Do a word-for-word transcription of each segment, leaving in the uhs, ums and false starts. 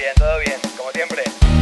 bien, todo bien, como siempre.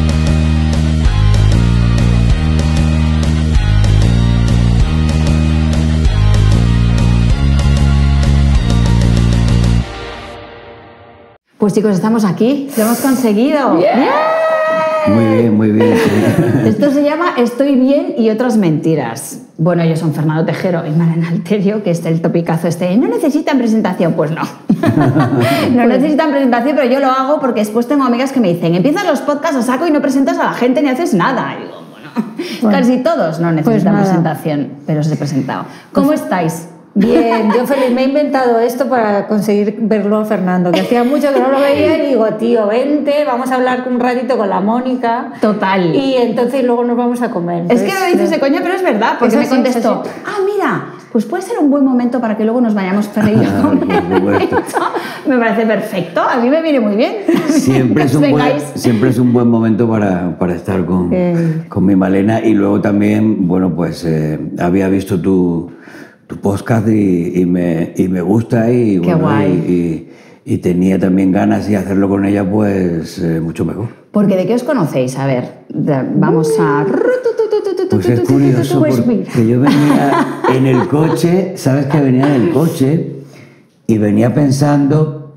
Pues chicos, estamos aquí, lo hemos conseguido. Yeah. ¡Bien! Muy bien, muy bien. Sí. Esto se llama Estoy bien y otras mentiras. Bueno, ellos son Fernando Tejero y Malena Alterio, que es el topicazo este. ¿No necesitan presentación? Pues no. No necesitan presentación, pero yo lo hago porque después tengo amigas que me dicen, empiezas los podcasts a saco y no presentas a la gente ni haces nada. Y digo, bueno, bueno, casi todos no necesitan pues presentación, pero os he presentado. ¿Cómo pues, estáis? Bien, yo feliz, me he inventado esto para conseguir verlo a Fernando, que hacía mucho que no lo veía y digo, tío, vente, vamos a hablar un ratito con la Mónica. Total. Y entonces luego nos vamos a comer. Entonces, es que me dices de coña, pero es verdad, porque me contestó, ah, mira, pues puede ser un buen momento para que luego nos vayamos Ferre y yo a comer. Me parece perfecto, a mí me viene muy bien. Siempre es un, buen, siempre es un buen momento para, para estar con, eh. con mi Malena. Y luego también, bueno, pues eh, había visto tu... tu podcast y, y, me, y me gusta y, Qué bueno, guay. Y, y, y tenía también ganas de hacerlo con ella, pues eh, mucho mejor. Porque ¿de qué os conocéis? A ver, vamos a... Pues es curioso porque yo venía en el coche, sabes que venía en el coche y venía pensando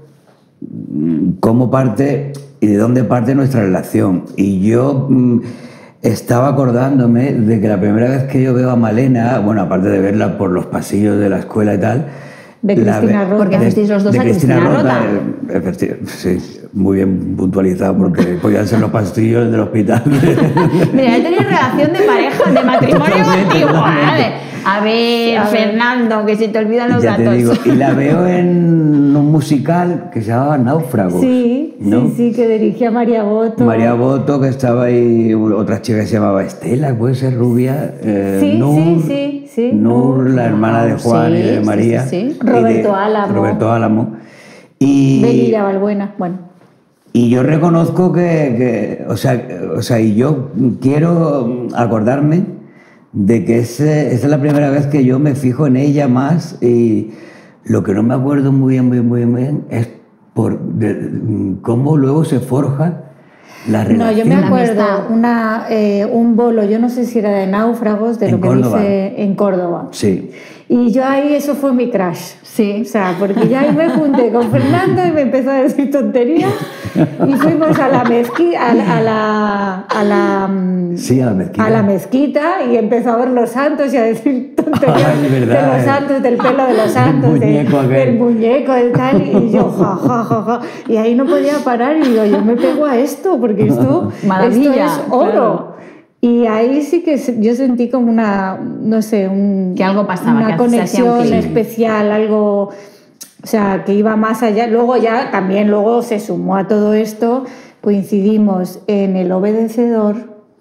cómo parte y de dónde parte nuestra relación. Y yo... estaba acordándome de que la primera vez que yo veo a Malena, bueno, aparte de verla por los pasillos de la escuela y tal... De Cristina Rota. Porque fuisteis los dos de a Cristina, Cristina Rota. Rota. Eh, sí, muy bien puntualizado, porque podían ser los pasillos del hospital. Mira, he tenido relación de pareja, de matrimonio contigo. A ver, a ver, Fernando, que se te olvidan los ya datos. Te digo, y la veo en un musical que se llamaba Náufragos. Sí, ¿no? sí, sí, que dirigía María Boto. María Boto, que estaba ahí, otra chica que se llamaba Estela, puede ser rubia. Eh, sí, Nur, sí, sí, sí. Nur, la hermana de Juan sí, y de María. Sí, sí, sí. Roberto de, Álamo. Roberto Álamo. Y... Belilla Balbuena, bueno. Y yo reconozco que, que o, sea, o sea, y yo quiero acordarme de que ese, esa es la primera vez que yo me fijo en ella más, y lo que no me acuerdo muy bien, muy, muy bien es por de, cómo luego se forja la relación. No, yo me acuerdo una, eh, un bolo, yo no sé si era de Náufragos, de en lo que Córdoba. dice en Córdoba. Sí. Y yo ahí, eso fue mi crush. Sí. O sea, porque ya ahí me junté con Fernando y me empezó a decir tonterías y fuimos a la mezquita, a la, a la, a la, sí, a la mezquita. A la mezquita y empezó a ver los santos y a decir tonterías Ay, de los santos, del pelo de los santos, el muñeco de, del muñeco, del tal, y yo ja, ja, ja, ja. Y ahí no podía parar y digo, yo me pego a esto, porque esto, esto es oro. Claro. Y ahí sí que yo sentí como una, no sé, un, que algo pasaba, una que conexión un especial, algo, o sea, que iba más allá. Luego ya también luego se sumó a todo esto, coincidimos en El Obedecedor.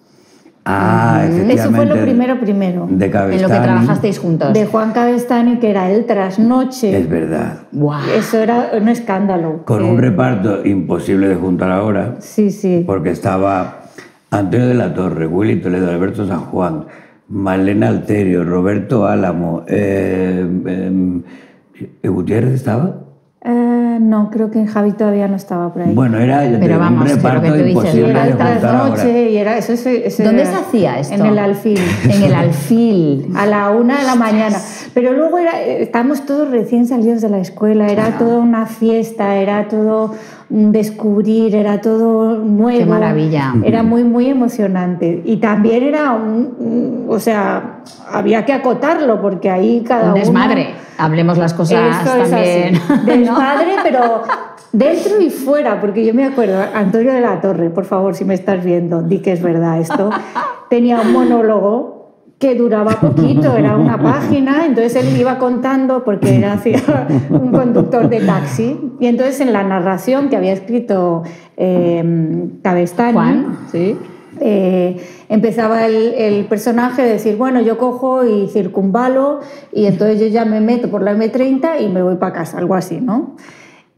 Ah, efectivamente. Eso fue lo primero, primero. De Cabestany. En lo que trabajasteis juntos. De Juan Cabestany, que era El Trasnoche. Es verdad. Wow. Eso era un escándalo. Con eh, un reparto imposible de juntar ahora. Sí, sí. Porque estaba Antonio de la Torre, Willy Toledo, Alberto San Juan, Malena Alterio, Roberto Álamo, eh, eh, ¿Gutiérrez estaba? Eh, no, creo que Javi todavía no estaba por ahí. Bueno, era Pero un vamos, reparto que imposible era de el juntar ahora. Y era, eso, eso, eso ¿Dónde era, se hacía esto? En el Alfil. En el Alfil. A la una de la mañana. Pero luego era, estábamos todos recién salidos de la escuela, era claro. Toda una fiesta, era todo descubrir, era todo nuevo. Qué maravilla. Era muy, muy emocionante. Y también era un, un o sea, había que acotarlo, porque ahí cada uno... Un desmadre, uno, hablemos las cosas también. Desmadre, ¿no? Pero dentro y fuera, porque yo me acuerdo, Antonio de la Torre, por favor, si me estás viendo, di que es verdad esto, tenía un monólogo que duraba poquito, era una página, entonces él iba contando, porque era un conductor de taxi, y entonces en la narración que había escrito eh, Cabestany, Juan, sí. Eh, empezaba el, el personaje a decir, bueno, yo cojo y circunvalo y entonces yo ya me meto por la eme treinta y me voy para casa, algo así, ¿no?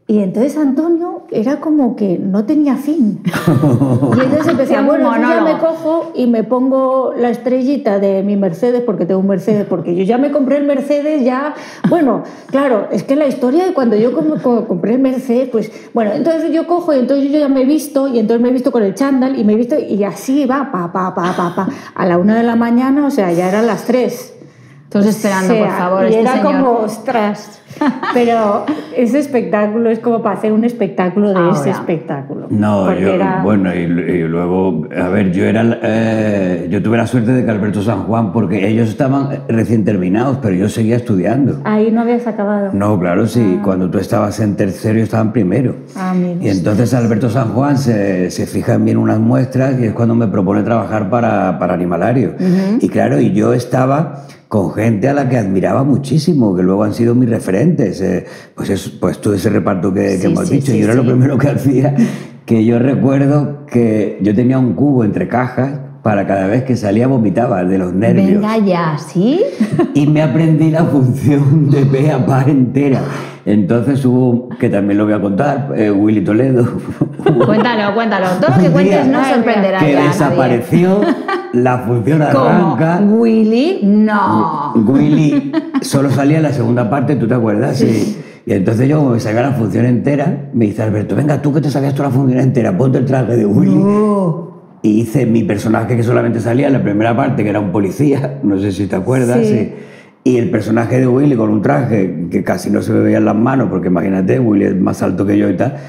Y entonces Antonio era como que no tenía fin. Y entonces empecé, bueno, yo ya me cojo y me pongo la estrellita de mi Mercedes, porque tengo un Mercedes, porque yo ya me compré el Mercedes, ya... Bueno, claro, es que la historia de cuando yo compré el Mercedes, pues... Bueno, entonces yo cojo y entonces yo ya me he visto, y entonces me he visto con el chándal, y me he visto, y así va, pa, pa, pa, pa, pa. A la una de la mañana, o sea, ya eran las tres. Todos esperando, o sea, por favor, y este era señor. como, ostras... Pero ese espectáculo es como para hacer un espectáculo de Ahora. ese espectáculo. No, yo, era... bueno, y, y luego, a ver, yo era, eh, yo tuve la suerte de que Alberto San Juan, porque ellos estaban recién terminados, pero yo seguía estudiando. Ahí no habías acabado. No, claro, sí, Ah. cuando tú estabas en tercero yo estaba en primero. Ah, mira. Y entonces Alberto San Juan se, se fija en mí en unas muestras y es cuando me propone trabajar para, para Animalario. Uh-huh. Y claro, y yo estaba con gente a la que admiraba muchísimo, que luego han sido mis referentes. Eh, pues, es, pues todo ese reparto que, sí, que hemos sí, dicho. Sí, yo era sí. lo primero que hacía, que yo recuerdo que yo tenía un cubo entre cajas para cada vez que salía vomitaba de los nervios. Venga ya, ¿sí? Y me aprendí la función de pe a pa entera. Entonces hubo, que también lo voy a contar, eh, Willy Toledo. Cuéntalo, cuéntalo. Todo lo que cuentes no sorprenderá que ya a desapareció, nadie. la función arranca. ¿Cómo? ¿Willy? No. Willy solo salía en la segunda parte, ¿tú te acuerdas? Sí. Y, y entonces yo, como me sabía la función entera, me dice Alberto, venga, tú que te sabías toda la función entera, ponte el traje de Willy. No. Y hice mi personaje que solamente salía en la primera parte, que era un policía, no sé si te acuerdas. Sí. Sí. Y el personaje de Willy con un traje que casi no se me veían las manos, porque imagínate, Willy es más alto que yo y tal.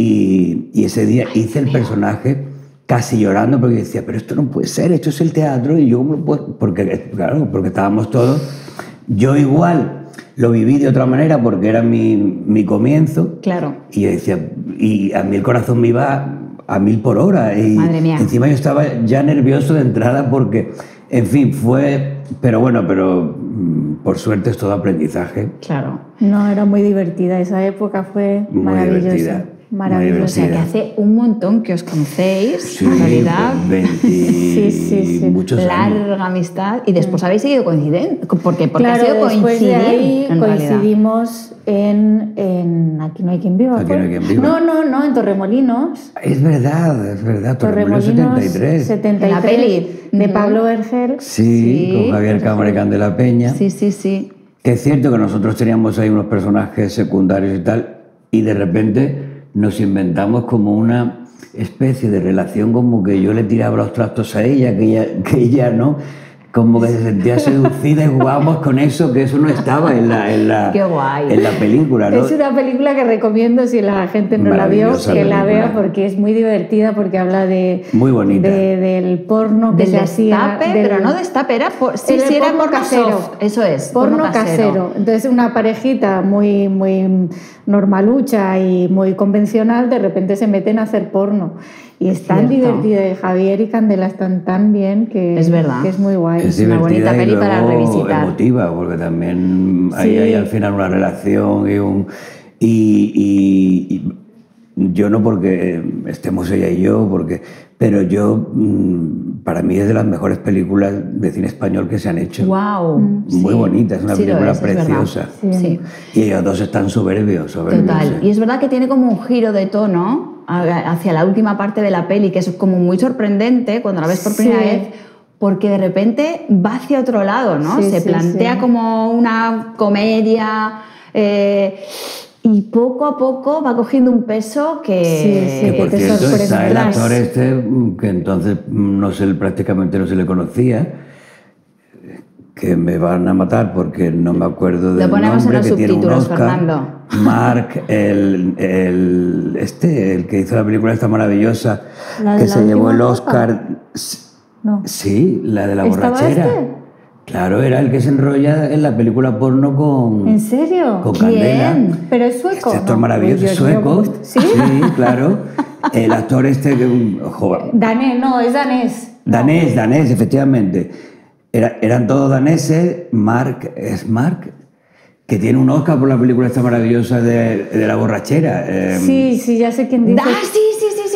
Y, y ese día Ay, hice el mío. personaje casi llorando, porque decía, pero esto no puede ser, esto es el teatro. Y yo, ¿cómo lo puedo? Porque, claro, porque estábamos todos. Yo igual lo viví de otra manera, porque era mi, mi comienzo. Claro. Y yo decía, y a mí el corazón me iba a mil por hora. Y Madre mía. encima yo estaba ya nervioso de entrada porque, en fin, fue... Pero bueno, pero por suerte es todo aprendizaje. Claro. No, era muy divertida. Esa época fue Muy maravillosa. divertida. Maravillosa. O sea, que hace un montón que os conocéis, Sí, en realidad. pues veinte Sí, sí, sí. muchos años. Larga amistad. Y después habéis seguido coincidiendo. Porque, porque Claro, ha sido después coincidir, de ahí en realidad. coincidimos en, en Aquí no hay quien viva. Aquí ¿fue? no hay quien viva. No, no, no, en Torremolinos. Es verdad, es verdad, Torremolinos Torremolinos setenta y tres. setenta y tres, En la peli. de Ujú. Pablo Vergel. Sí, Sí, con Javier Cámara y Candela Peña. Sí, sí, sí. Que es cierto que nosotros teníamos ahí unos personajes secundarios y tal, y de repente nos inventamos como una especie de relación, como que yo le tiraba los trastos a ella, que ella, que ella no, como que se sentía seducida y jugábamos con eso, que eso no estaba en la, en la, Qué guay. en la película, ¿no? Es una película que recomiendo, si la gente no la vio, Maravillosa que la película. vea, porque es muy divertida, porque habla de, Muy bonita. de- del porno que Del se hacía. destape, del- pero no destape, era por, sí, Era sí, era porno porno casero. soft, eso es, Porno casero. Entonces una parejita muy, muy normalucha y muy convencional, de repente se meten a hacer porno. Y es tan Cierto. divertida, y Javier y Candela están tan bien que Es verdad. que es muy guay. Es una bonita divertida y peli para luego revisitar. emotiva, porque también ahí Sí. hay al final una relación y un... Y, y- y yo no porque estemos ella y yo, porque, pero yo, mm, para mí es de las mejores películas de cine español que se han hecho. Wow. Muy bonita, es una película preciosa. Sí. sí. Y ellos dos están soberbios, soberbios. Total. sí. Y es verdad que tiene como un giro de tono a- hacia la última parte de la peli, que es como muy sorprendente cuando la ves por primera Sí. vez, porque de repente va hacia otro lado, ¿no? Sí, Se sí, plantea sí. como una comedia eh, y poco a poco va cogiendo un peso que... Sí, sí, Que por te cierto sorprende. está el Las- actor este, mm, que entonces mm, no sé, prácticamente no se le conocía, que me van a matar porque no me acuerdo del ponemos en nombre, los que tiene un subtítulos, Oscar. Fernando. Mark, el, el, este, el que hizo la película esta maravillosa, ¿La de que la se llevó última el copa? Oscar. No. Sí, la de la ¿Estaba borrachera. este? Claro, era el que se enrolla en la película porno con... ¿En serio? Con ¿Quién? Candela. ¿Pero es sueco? Este actor No. maravilloso, Uy, Dios mío, sueco. me gusta. ¿Sí? claro. El actor este, que un joven, Danés, no, es danés. danés, danés, efectivamente. Era- eran todos daneses. Mark, es Mark, que tiene un Oscar por la película esta maravillosa de, de la borrachera. eh, Sí, sí, ya sé quién dice. Ah, sí, sí, sí, sí,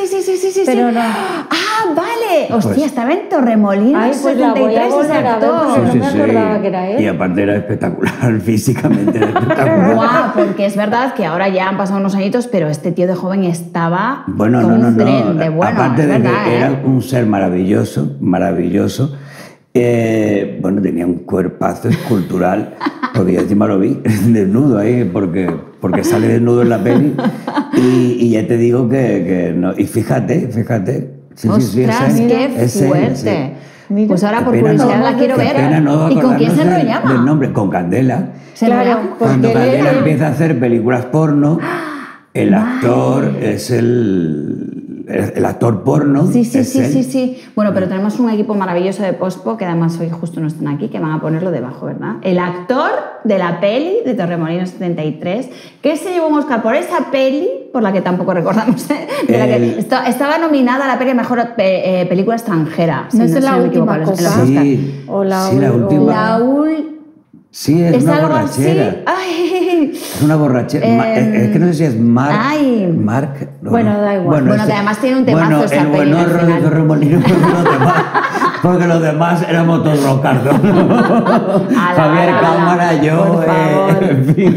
sí, sí, sí, sí, sí. Pero sí. no. Ah, vale. Hostia, Pues- estaba en Torremolinos Ay, pues la voy a setenta y tres ese volver a ver, actor. porque no me acordaba que era él. Y aparte era espectacular, físicamente era espectacular. Guau, porque es verdad que ahora ya han pasado unos añitos, pero este tío de joven estaba Bueno, como no, no, un no. tren de bueno, Aparte es de verdad, que ¿eh? era un ser maravilloso, maravilloso. Eh, bueno, tenía un cuerpazo escultural, porque yo encima lo vi desnudo ahí, porque, porque sale desnudo en la peli. Y, y ya te digo que, que no. Y fíjate, fíjate. Sí, sí, sí, Ostras, ese- qué ese, fuerte. sí. Mira. Pues ahora Qué por pena curiosidad no- la quiero qué ver. pena no ¿Y con quién se acordarnos del- enrollaba? del nombre, con Candela. Se Claro, enrollaba- pues Cuando porque él Candela era- empieza a hacer películas porno, el actor es el, el, el actor porno. Sí, sí, es sí, él. sí, sí. Bueno, pero tenemos un equipo maravilloso de Pospo, que además hoy justo no están aquí, que van a ponerlo debajo, ¿verdad? El actor de la peli de Torremolinos setenta y tres, que se llevó un Oscar por esa peli, por la que tampoco recordamos, ¿eh? de la que El- esta- estaba nominada a la peli a Mejor pe- eh, Película Extranjera. ¿No es si la si me última equivoco, en los copa? Oscar. Sí, O la sí, la ul- o última. La ul... Sí, es, ¿Es una algo así? borrachera. Ay... Es una borrachera. Ma- Em, es, es que no sé si es Marc. ay. Marc. no, Bueno, no. da igual. Bueno, es- que además tiene un temazo Bueno, esa el peli al buenorro de final. Torremolinos, porque los demás, porque los demás éramos todos rocardos. Javier ala, Cámara, yo, por eh, favor. en fin.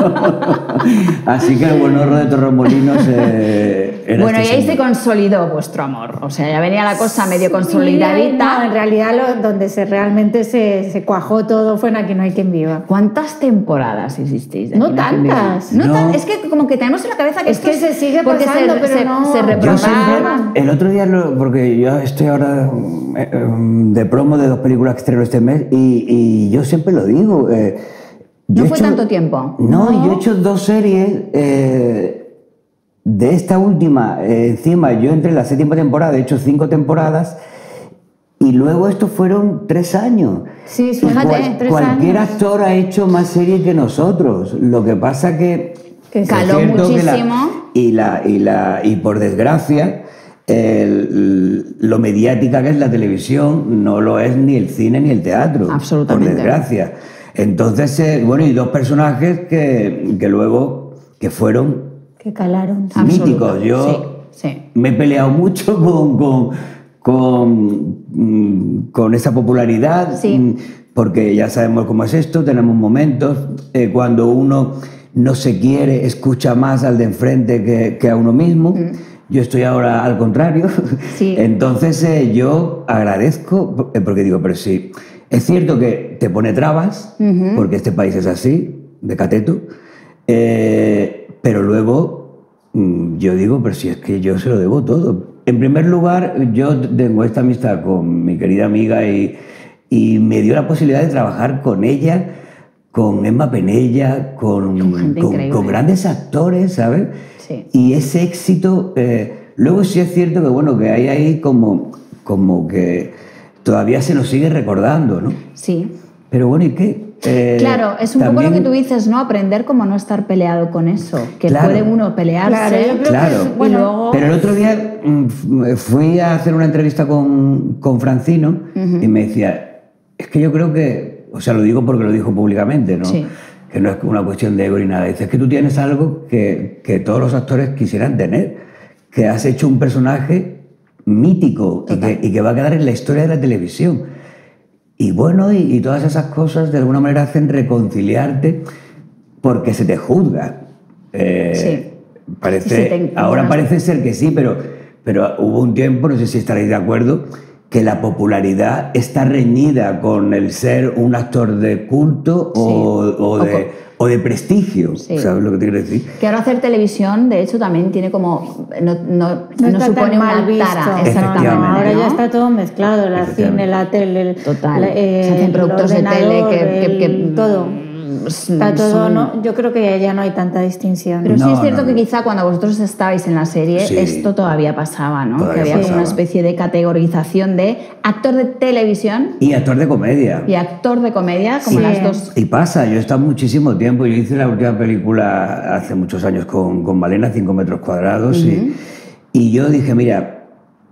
Así que el buenorro de Torremolinos eh, era Bueno, y este ahí se señor. consolidó vuestro amor. O sea, ya venía la cosa medio Sí, consolidadita. no, en realidad lo- donde se realmente se, se cuajó todo fue en Aquí no hay quien viva. ¿Cuántas temporadas hisisteis? de No Aquí hay quien viva? tantas. No, No. tan- es que como que tenemos en la cabeza que Es esto que se sigue porque pasando, se, pero se, no. se Yo Yo reprograma. siempre, el otro día, lo- porque yo estoy ahora eh, eh, de promo de dos películas que estreno este mes y, y yo siempre lo digo. eh, yo No he fue hecho- tanto tiempo. No, yo he hecho dos series. eh, de esta última, eh, encima, yo entré en la séptima temporada, he hecho cinco temporadas y luego estos fueron tres años. Sí, Y fíjate, cual- tres cualquier años. actor ha hecho más series que nosotros. Lo que pasa que Que es caló cierto que la- muchísimo. y, la, y, la, y por desgracia, el- lo mediática que es la televisión no lo es ni el cine ni el teatro. Absolutamente. Por desgracia. Entonces, eh, bueno, y dos personajes que, que luego que fueron Que calaron. Absoluto. míticos. Yo Sí, sí. me he peleado mucho con, con, con, mm, con esa popularidad, Sí. mm, porque ya sabemos cómo es esto, tenemos momentos, eh, cuando uno no se quiere, escucha más al de enfrente que, que a uno mismo. Yo estoy ahora al contrario. Sí. Entonces eh, yo agradezco, eh, porque digo, pero sí, es cierto que te pone trabas, Ujú. porque este país es así, de cateto, eh, pero luego mm, yo digo, pero si es que yo se lo debo todo. En primer lugar, yo tengo esta amistad con mi querida amiga y, y me dio la posibilidad de trabajar con ella, con Emma Penella, con, Con gente con- increíble. con grandes actores, ¿sabes? Sí. Y ese éxito, eh, luego sí es cierto que bueno, que hay ahí como, como que todavía se nos sigue recordando, ¿no? Sí. Pero bueno, ¿y qué? Eh, Claro, es un poco lo también- que tú dices, ¿no? Aprender cómo no estar peleado con eso. Que Claro. puede uno pelearse. Claro, yo creo Claro. que, Y bueno, luego... Pero el otro día mm, f- fui a hacer una entrevista con, con Francino y me decía, es que yo creo que, o sea, lo digo porque lo dijo públicamente, ¿no? Sí. Que no es una cuestión de ego ni nada. Dice, es que tú tienes algo que, que todos los actores quisieran tener, que has hecho un personaje mítico y que, y que va a quedar en la historia de la televisión. Y bueno, y, y todas esas cosas de alguna manera hacen reconciliarte porque se te juzga. Eh, Sí. Parece, Sí, sí, te- ahora bueno, parece ser que sí, pero, pero hubo un tiempo, no sé si estaréis de acuerdo, que la popularidad está reñida con el ser un actor de culto o, Sí. o O de, con- o de prestigio. Sí. ¿Sabes lo que te quiero decir? Que ahora hacer televisión, de hecho, también tiene como... No, no, no, no está supone tan mal una visto. tara. No, Efectivamente. no, ahora ¿no? ya está todo mezclado, la Efectivamente. cine, la tele, el, Total. la- eh, Se hacen el productos de tele ordenador, que... que- que- el- todo. mm, Está todo, son- ¿no? Yo creo que ya no hay tanta distinción. Pero sí No, es cierto no, que no. quizá cuando vosotros estabais en la serie Sí. esto todavía pasaba, ¿no? Todavía que había como una pasaba. especie de categorización de actor de televisión Y actor de comedia. y actor de comedia, como Sí. las dos. Y pasa, yo he estado muchísimo tiempo, yo hice la última película hace muchos años con, con Malena, cinco metros cuadrados, y, y yo dije, mira,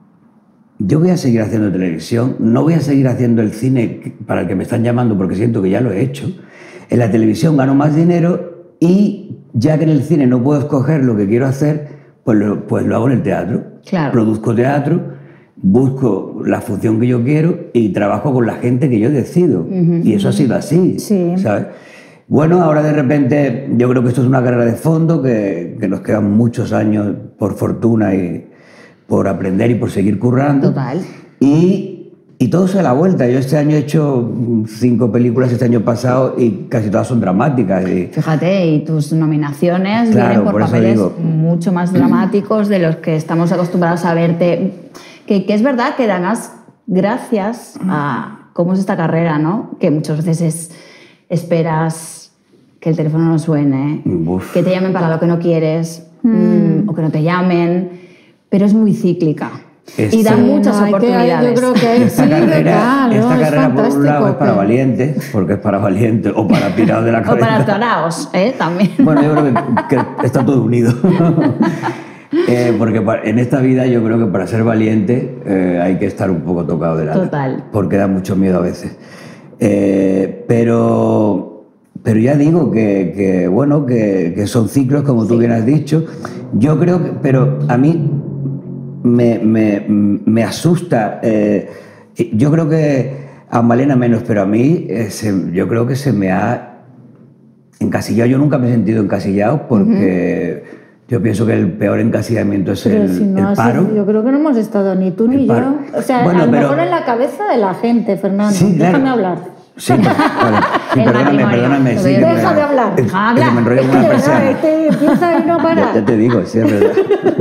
yo voy a seguir haciendo televisión, no voy a seguir haciendo el cine que- para el que me están llamando porque siento que ya lo he hecho. En la televisión gano más dinero y ya que en el cine no puedo escoger lo que quiero hacer, pues lo, pues lo hago en el teatro. Claro. Produzco teatro, busco la función que yo quiero y trabajo con la gente que yo decido. Uh-huh. Y eso ha sido así, sí. ¿sabes? Bueno, ahora de repente yo creo que esto es una carrera de fondo, que, que nos quedan muchos años, por fortuna y por aprender y por seguir currando. Total. Y, y todo se da la vuelta. Yo este año he hecho cinco películas este año pasado y casi todas son dramáticas. Y... Fíjate, y tus nominaciones claro, vienen por, por papeles digo. mucho más dramáticos de los que estamos acostumbrados a verte. Que, que es verdad que además, gracias a cómo es esta carrera, ¿no? Que muchas veces es, esperas que el teléfono no suene, Uf. que te llamen para lo que no quieres, mm. o que no te llamen, pero es muy cíclica. Este, y da muchas no, oportunidades. Que, yo creo que esta sí, carrera, claro, esta carrera por un lado es para pero... valientes, porque es para valientes, o para pirados de la cabeza. O para taraos, ¿eh? También. Bueno, yo creo que, que está todo unido. eh, porque en esta vida yo creo que para ser valiente eh, hay que estar un poco tocado del alma. Total. Porque da mucho miedo a veces. Eh, pero... Pero ya digo que, que bueno, que, que son ciclos, como tú sí. bien has dicho. Yo creo que, pero a mí me, me, me asusta. Eh, yo creo que a Malena menos, pero a mí eh, se, yo creo que se me ha encasillado. Yo nunca me he sentido encasillado porque uh-huh. yo pienso que el peor encasillamiento es el, si no el paro. Has, yo creo que no hemos estado ni tú ni yo. O sea, bueno, a lo pero, mejor en la cabeza de la gente, Fernando. Sí, claro. Déjame hablar. Sí, vale. sí perdóname, perdóname. Sí, Deja me, de hablar. Es, Deja es que me enrollo con una persiana. Este empieza y no para. Ya, ya te digo, sí, es verdad.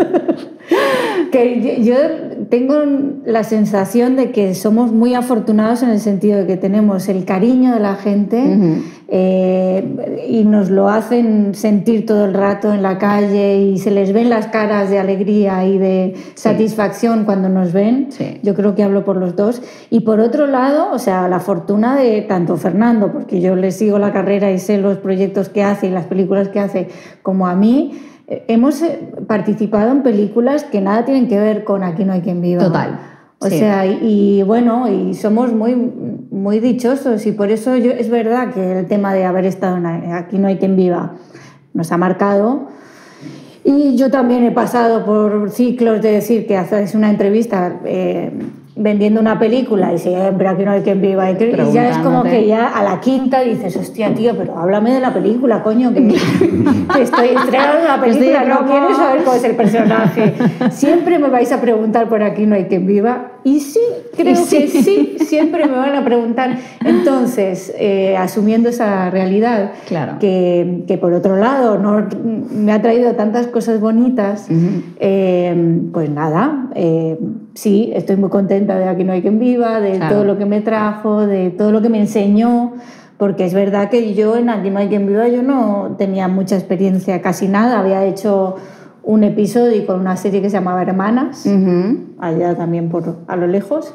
Que yo tengo la sensación de que somos muy afortunados en el sentido de que tenemos el cariño de la gente uh-huh. eh, y nos lo hacen sentir todo el rato en la calle y se les ven las caras de alegría y de sí. satisfacción cuando nos ven. Sí. Yo creo que hablo por los dos. Y por otro lado, o sea, la fortuna de tanto Fernando, porque yo le sigo la carrera y sé los proyectos que hace y las películas que hace, como a mí. Hemos participado en películas que nada tienen que ver con Aquí no hay quien viva. Total. O sí. sea, y, y bueno, y somos muy, muy dichosos y por eso yo, es verdad que el tema de haber estado en Aquí no hay quien viva nos ha marcado. Y yo también he pasado por ciclos de decir que haces una entrevista eh, vendiendo una película y siempre Aquí no hay quien viva. Y, que, y ya es como que ya a la quinta dices, hostia, tío, pero háblame de la película, coño, que, que estoy estrenando una película, no quiero saber cómo es el personaje. Siempre me vais a preguntar por Aquí no hay quien viva. Y sí, creo sí. que sí, siempre me van a preguntar. Entonces, eh, asumiendo esa realidad, claro. que, que por otro lado no, me ha traído tantas cosas bonitas, uh-huh. eh, pues nada, eh, sí, estoy muy contenta de Aquí no hay quien viva, de claro. todo lo que me trajo, de todo lo que me enseñó, porque es verdad que yo en Aquí no hay quien viva yo no tenía mucha experiencia, casi nada, había hecho un episodio con una serie que se llamaba Hermanas, uh-huh. allá también por a lo lejos,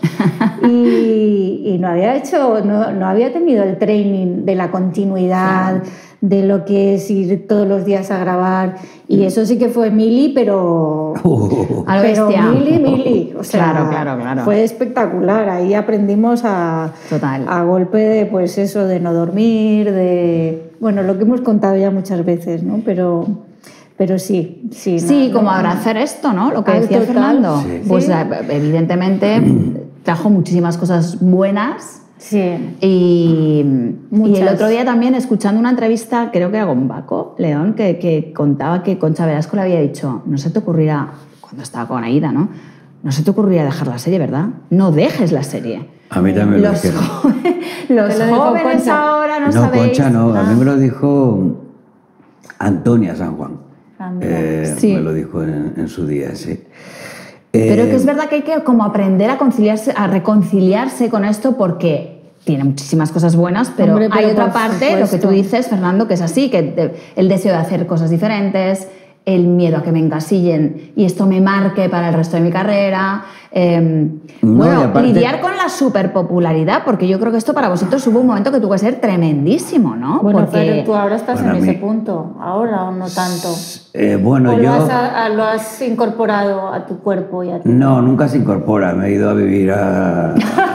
y, y no había hecho, no, no había tenido el training de la continuidad, claro. de lo que es ir todos los días a grabar, y eso sí que fue mili, pero, uh, pero mili, mili, o sea, claro, claro, claro. fue espectacular, ahí aprendimos a, Total. a golpe de, pues eso, de no dormir, de, bueno, lo que hemos contado ya muchas veces, ¿no? Pero... Pero sí, sí. Sí, no, como no, abrazar esto, ¿no? Lo que ah, decía total. Fernando. Sí. Pues sí. evidentemente trajo muchísimas cosas buenas. Sí. Y, Muchas. y el otro día también, escuchando una entrevista, creo que era con Baco León, que, que contaba que Concha Velasco le había dicho, no se te ocurrirá, cuando estaba con Aida, ¿no? No se te ocurrirá dejar la serie, ¿verdad? No dejes la serie. A mí también los me lo dijeron. Los jóvenes ahora no, no sabéis... No, Concha no, ah. a mí me lo dijo Antonia San Juan. Eh, sí. Me lo dijo en, en su día, sí. Pero eh, que es verdad que hay que como aprender a, conciliarse, a reconciliarse con esto porque tiene muchísimas cosas buenas, pero, Hombre, pero hay otra por parte, supuesto. lo que tú dices, Fernando, que es así, que de, el deseo de hacer cosas diferentes, el miedo a que me encasillen y esto me marque para el resto de mi carrera. Eh, no, bueno, aparte, lidiar con la superpopularidad, porque yo creo que esto para vosotros hubo un momento que tuvo que ser tremendísimo, ¿no? Bueno, porque... pero tú ahora estás Para en mí, ese punto, ahora o no tanto. Eh, bueno, ¿O yo... lo has, a, lo has incorporado a tu cuerpo y a ti? No, nunca se incorpora, me he ido a vivir a...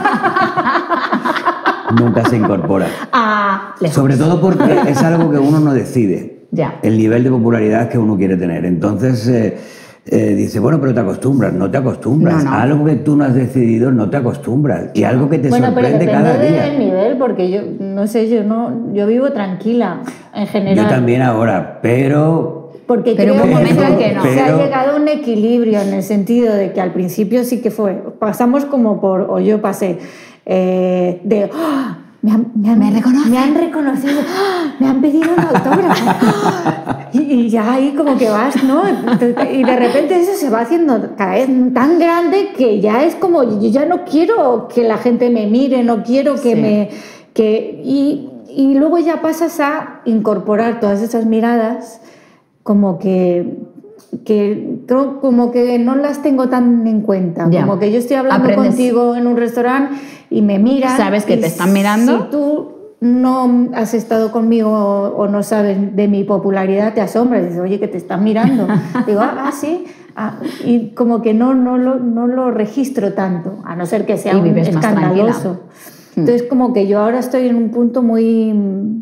Nunca se incorpora. Ah, lejos. Sobre todo porque es algo que uno no decide. Ya. El nivel de popularidad que uno quiere tener. Entonces, eh, eh, dice, bueno, pero te acostumbras, no te acostumbras. No, no. Algo que tú no has decidido no te acostumbras. Y algo que te bueno, sorprende pero cada depende día. del nivel, porque yo, no sé, yo no, yo vivo tranquila, en general. Yo también ahora, pero... Porque Pero creo hubo un que momento se- en que no. se ha Pero- llegado a un equilibrio en el sentido de que al principio sí que fue, pasamos como por, o yo pasé, eh, de... ¡ah! Me han, me, han, Me reconoce. me han reconocido, ¡ah! Me han pedido un autógrafo. ¡ah! Y, y ya ahí como que vas, ¿no? Y de repente eso se va haciendo cada vez tan grande que ya es como, yo ya no quiero que la gente me mire, no quiero que Sí. me... Que, y, y luego ya pasas a incorporar todas esas miradas como que, que creo como que no las tengo tan en cuenta. Ya. Como que yo estoy hablando Aprendes. contigo en un restaurante y me miran. Sabes que y te están mirando. Si tú no has estado conmigo o no sabes de mi popularidad, te asombras. Dices, oye, que te están mirando. Digo, ah, ah, sí. Ah, y como que no, no, lo, no lo registro tanto, a no ser que sea Y un vives más escandaloso. tranquila. Entonces, como que yo ahora estoy en un punto muy,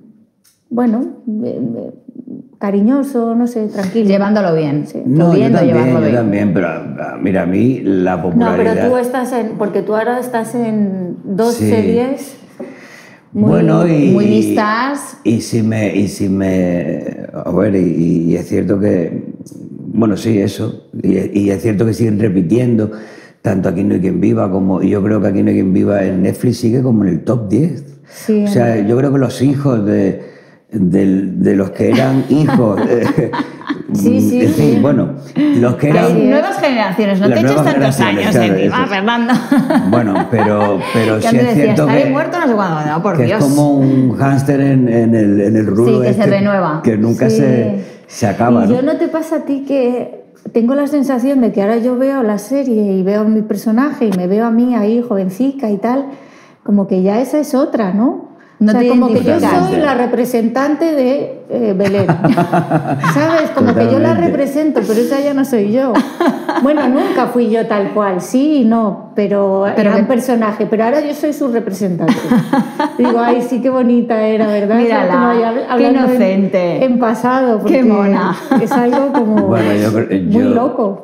bueno, eh, eh, cariñoso, no sé, tranquilo. Llevándolo bien. Sí. No, yo Pudiendo también, llevarlo yo bien. también, pero ah, mira, a mí la No, popularidad... pero tú estás en, porque tú ahora estás en dos Sí. series muy, bueno, y, muy vistas. Y si me, y si me, a ver, y, y es cierto que, bueno, sí, eso, y, y es cierto que siguen repitiendo, tanto Aquí no hay quien viva como, y yo creo que Aquí no hay quien viva en Netflix sigue como en el top diez. Sí, o sea, yo creo que los hijos de, de, de los que eran hijos, eh, Sí, sí, en fin, sí. bueno, los que eran... Hay nuevas generaciones, no Las te eches nuevas tantos generaciones, años claro, encima, eso. Fernando. Bueno, pero, pero Que sí antes es decía, cierto estaré que... muerto no sé cuándo. No, por que Dios. es como un hámster en, en el, en el rulo Sí, que se este, renueva. que nunca Sí. se, se acaba, Y ¿no? yo no te pasa a ti que tengo la sensación de que ahora yo veo la serie y veo a mi personaje y me veo a mí ahí jovencica y tal, como que ya esa es otra, ¿no? No o sea, te como que yo identificas. soy la representante de eh, Belén. ¿Sabes? Como que yo la Totalmente. represento, pero esa ya no soy yo. Bueno, nunca fui yo tal cual, sí y no, pero, Pero era que- un personaje, pero ahora yo soy su representante. Digo, ay, sí, qué bonita era, ¿verdad? Mírala, Como ya qué hablando en- inocente. En, pasado, Qué porque mona. es algo como Bueno, yo creo- muy yo- loco.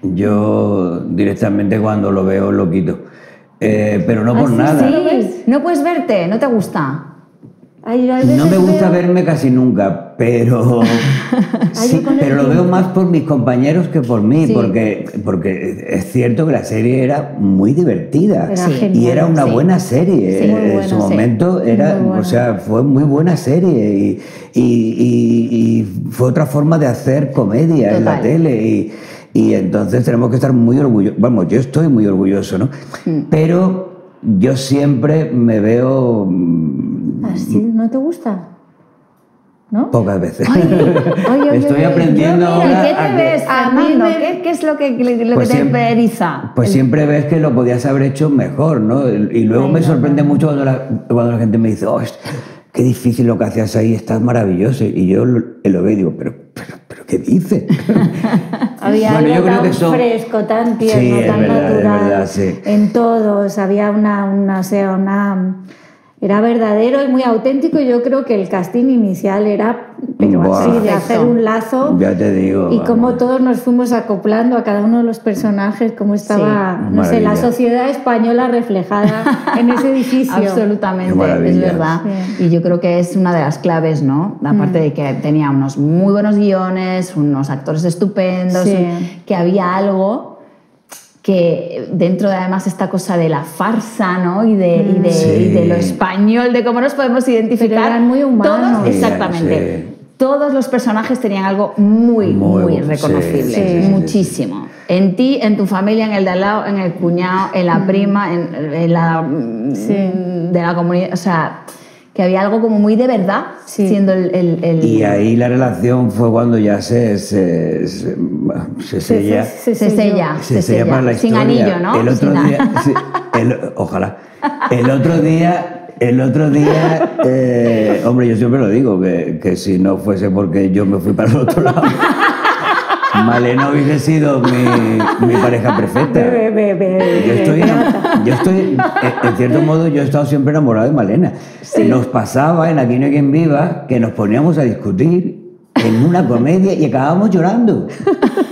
Yo directamente cuando lo veo lo quito. Eh, pero no por sí, nada. ¿lo ves? Sí, no puedes verte, no te gusta. Ay, yo a No me veces gusta veo- verme casi nunca, pero, sí, yo con el pero lo veo tiempo. más por mis compañeros que por mí, Sí. porque, porque es cierto que la serie era muy divertida Era Sí. genial. y era una sí. buena serie. Sí, muy en buena, su sí. momento era, Muy buena. o sea, fue muy buena serie y, y- y- y fue otra forma de hacer comedia en la Total. tele y, y entonces tenemos que estar muy orgullosos. Vamos, yo estoy muy orgulloso, ¿no? Mm. Pero yo siempre me veo mm, ¿Ah, sí? ¿No te gusta? ¿No? pocas veces. Ay, ay, Estoy ay, aprendiendo yo, mira, ahora ¿Qué te a que- ves, a mí Fernando? me- ¿Qué, qué es lo que, lo Pues que te siempre- eriza? Pues siempre ves que lo podías haber hecho mejor, ¿no? Y luego Ay, me no, sorprende no. mucho cuando la, cuando la gente me dice, oh, es- qué difícil lo que hacías ahí, estás maravilloso. Y yo lo, lo veo y digo, pero, pero, pero ¿qué dices? Había Bueno, yo algo creo tan que son- fresco, tan tierno, Sí, es tan verdad, es natural verdad, sí. en todos. Había una, una, o sea, una... Era verdadero y muy auténtico. Yo creo que el casting inicial era, pero Buah. así, de Perfecto. hacer un lazo. Ya te digo. Y vamos. cómo todos nos fuimos acoplando a cada uno de los personajes, cómo estaba, Sí, no sé, la maravilla. sociedad española reflejada en ese edificio. Qué Absolutamente, maravilla. es verdad. Sí. Y yo creo que es una de las claves, ¿no? Aparte de que tenía unos muy buenos guiones, unos actores estupendos, Sí. un- que había algo que dentro de además esta cosa de la farsa, ¿no? Y de, y de, Sí. y de lo español, de cómo nos podemos identificar. Pero eran muy humanos. Todos, exactamente. Sí. Todos los personajes tenían algo muy, Muy muy, bu- reconocible, sí, sí, sí, sí, muchísimo. En ti, en tu familia, en el de al lado, en el cuñado, en la prima, en, en la mm, Sí. de la comunidad, o sea, que había algo como muy de verdad, Sí. siendo el... el- el- Y ahí la relación fue cuando ya se, se, se, se sella. Se- se sella, Se se sella para la sin historia. anillo, ¿no? El otro Sin a- día, sí, el- ojalá. El otro día, el otro día, eh, hombre, yo siempre lo digo, que, que si no fuese porque yo me fui para el otro lado, Malena hubiese sido mi, mi pareja perfecta. Be- be- be- Yo estoy, beata. yo estoy, en- en cierto modo, yo he estado siempre enamorado de Malena. Nos pasaba en Aquí no hay quien viva que nos poníamos a discutir en una comedia y acabábamos llorando.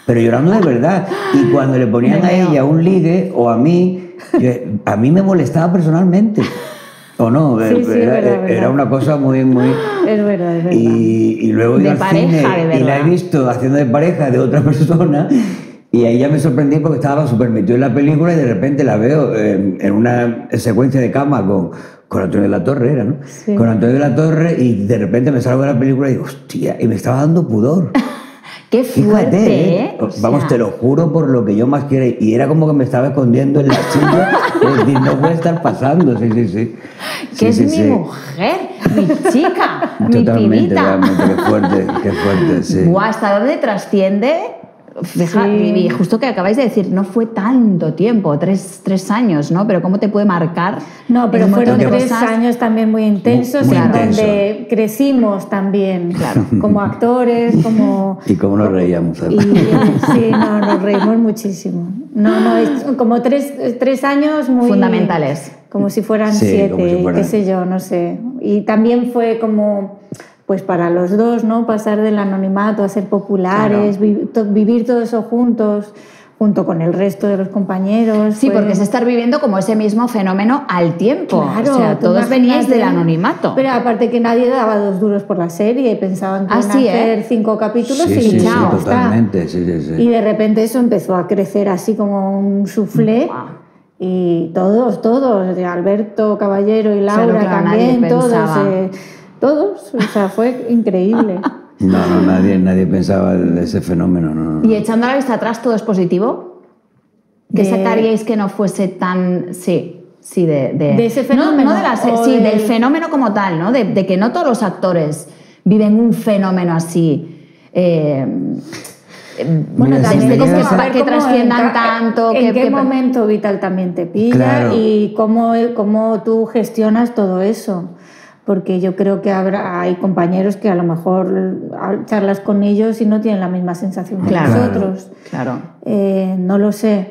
pero llorando de verdad. Y cuando le ponían a ella un ligue o a mí, yo, a mí me molestaba personalmente. ¿O no? Sí, sí, era, verdad, verdad. era una cosa muy... muy... Es verdad, es verdad. Y, y luego iba al cine y la he visto haciendo de pareja de otra persona y ahí ya me sorprendí porque estaba súper metido en la película y de repente la veo eh, en una secuencia de cama con, con Antonio de la Torre, era, ¿no? Sí. Con Antonio de la Torre y de repente me salgo de la película y digo, hostia, y me estaba dando pudor. ¡Qué fuerte! Fíjate, ¿eh? O Vamos, sea... te lo juro por lo que yo más quiero. Y era como que me estaba escondiendo en la silla. Es decir, no puede estar pasando, sí, sí, sí. Que sí, es sí, mi sí. mujer, mi chica, mi Totalmente, pibita. realmente, qué fuerte, qué fuerte, sí. Buah, hasta dónde trasciende. Fija, Sí. y justo que acabáis de decir, no fue tanto tiempo, tres, tres años, ¿no? Pero cómo te puede marcar. No, pero un montón fueron de tres cosas. años también muy intensos, Muy- muy en intenso. donde crecimos también, Claro. como actores, como... Y cómo nos reíamos. Y, sí, no, nos reímos muchísimo. No, no, es como tres, tres años muy... Fundamentales. Como si fueran Sí, siete, como si fueran. qué sé yo, no sé. Y también fue como, pues para los dos, ¿no? Pasar del anonimato a ser populares, vi- to- vivir todo eso juntos, junto con el resto de los compañeros. Sí, fue- porque es estar viviendo como ese mismo fenómeno al tiempo. Claro, o sea, tú todos veníais imagínate. del anonimato. Pero aparte que nadie daba dos duros por la serie, pensaban que iban a Así, hacer ¿eh? cinco capítulos Sí, y sí, sí, chao, está. totalmente, sí, sí, sí. Y de repente eso empezó a crecer así como un soufflé. Buah. Y todos, todos, de Alberto Caballero y Laura Claro, claro, nadie también, todos, pensaba. eh, todos, o sea, fue increíble. No, no, nadie, nadie pensaba de ese fenómeno, no, no. Y echando la vista atrás, ¿todo es positivo? ¿Qué De- sacaríais que no fuese tan... Sí, sí, de... De, ¿De ese no- fenómeno No, de la se- o sí, del- del fenómeno como tal, ¿no? De, de que no todos los actores viven un fenómeno así... eh, Bueno, Mira, también si me tienes que llegas a- saber que cómo trasciendan en ca- tanto, en que- qué que- momento vital también te pilla Claro. y cómo, cómo tú gestionas todo eso. Porque yo creo que habrá, hay compañeros que a lo mejor charlas con ellos y no tienen la misma sensación que Claro. nosotros. Claro. Eh, no lo sé.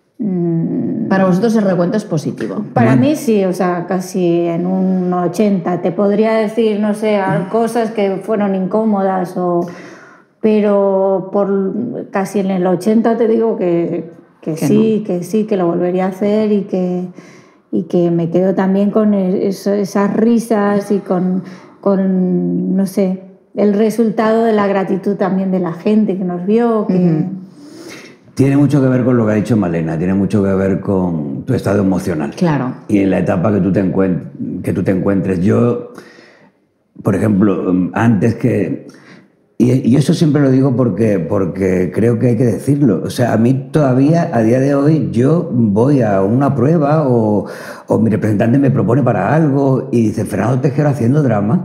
Mm, Para vosotros el recuento es positivo. Para mí sí, o sea, casi en un ochenta. Te podría decir, no sé, cosas que fueron incómodas, o, pero por casi en el ochenta te digo que, que, Que sí, que sí, que lo volvería a hacer y que, y que me quedo también con eso- esas risas y con, con, no sé, el resultado de la gratitud también de la gente que nos vio. Que, Ujú. Tiene mucho que ver con lo que ha dicho Malena, tiene mucho que ver con tu estado emocional. Claro. Y en la etapa que tú te, encuent- que tú te encuentres. Yo, por ejemplo, antes que... Y, y eso siempre lo digo porque, porque creo que hay que decirlo. O sea, a mí todavía, a día de hoy, yo voy a una prueba o, o mi representante me propone para algo y dice, Fernando Tejero haciendo drama.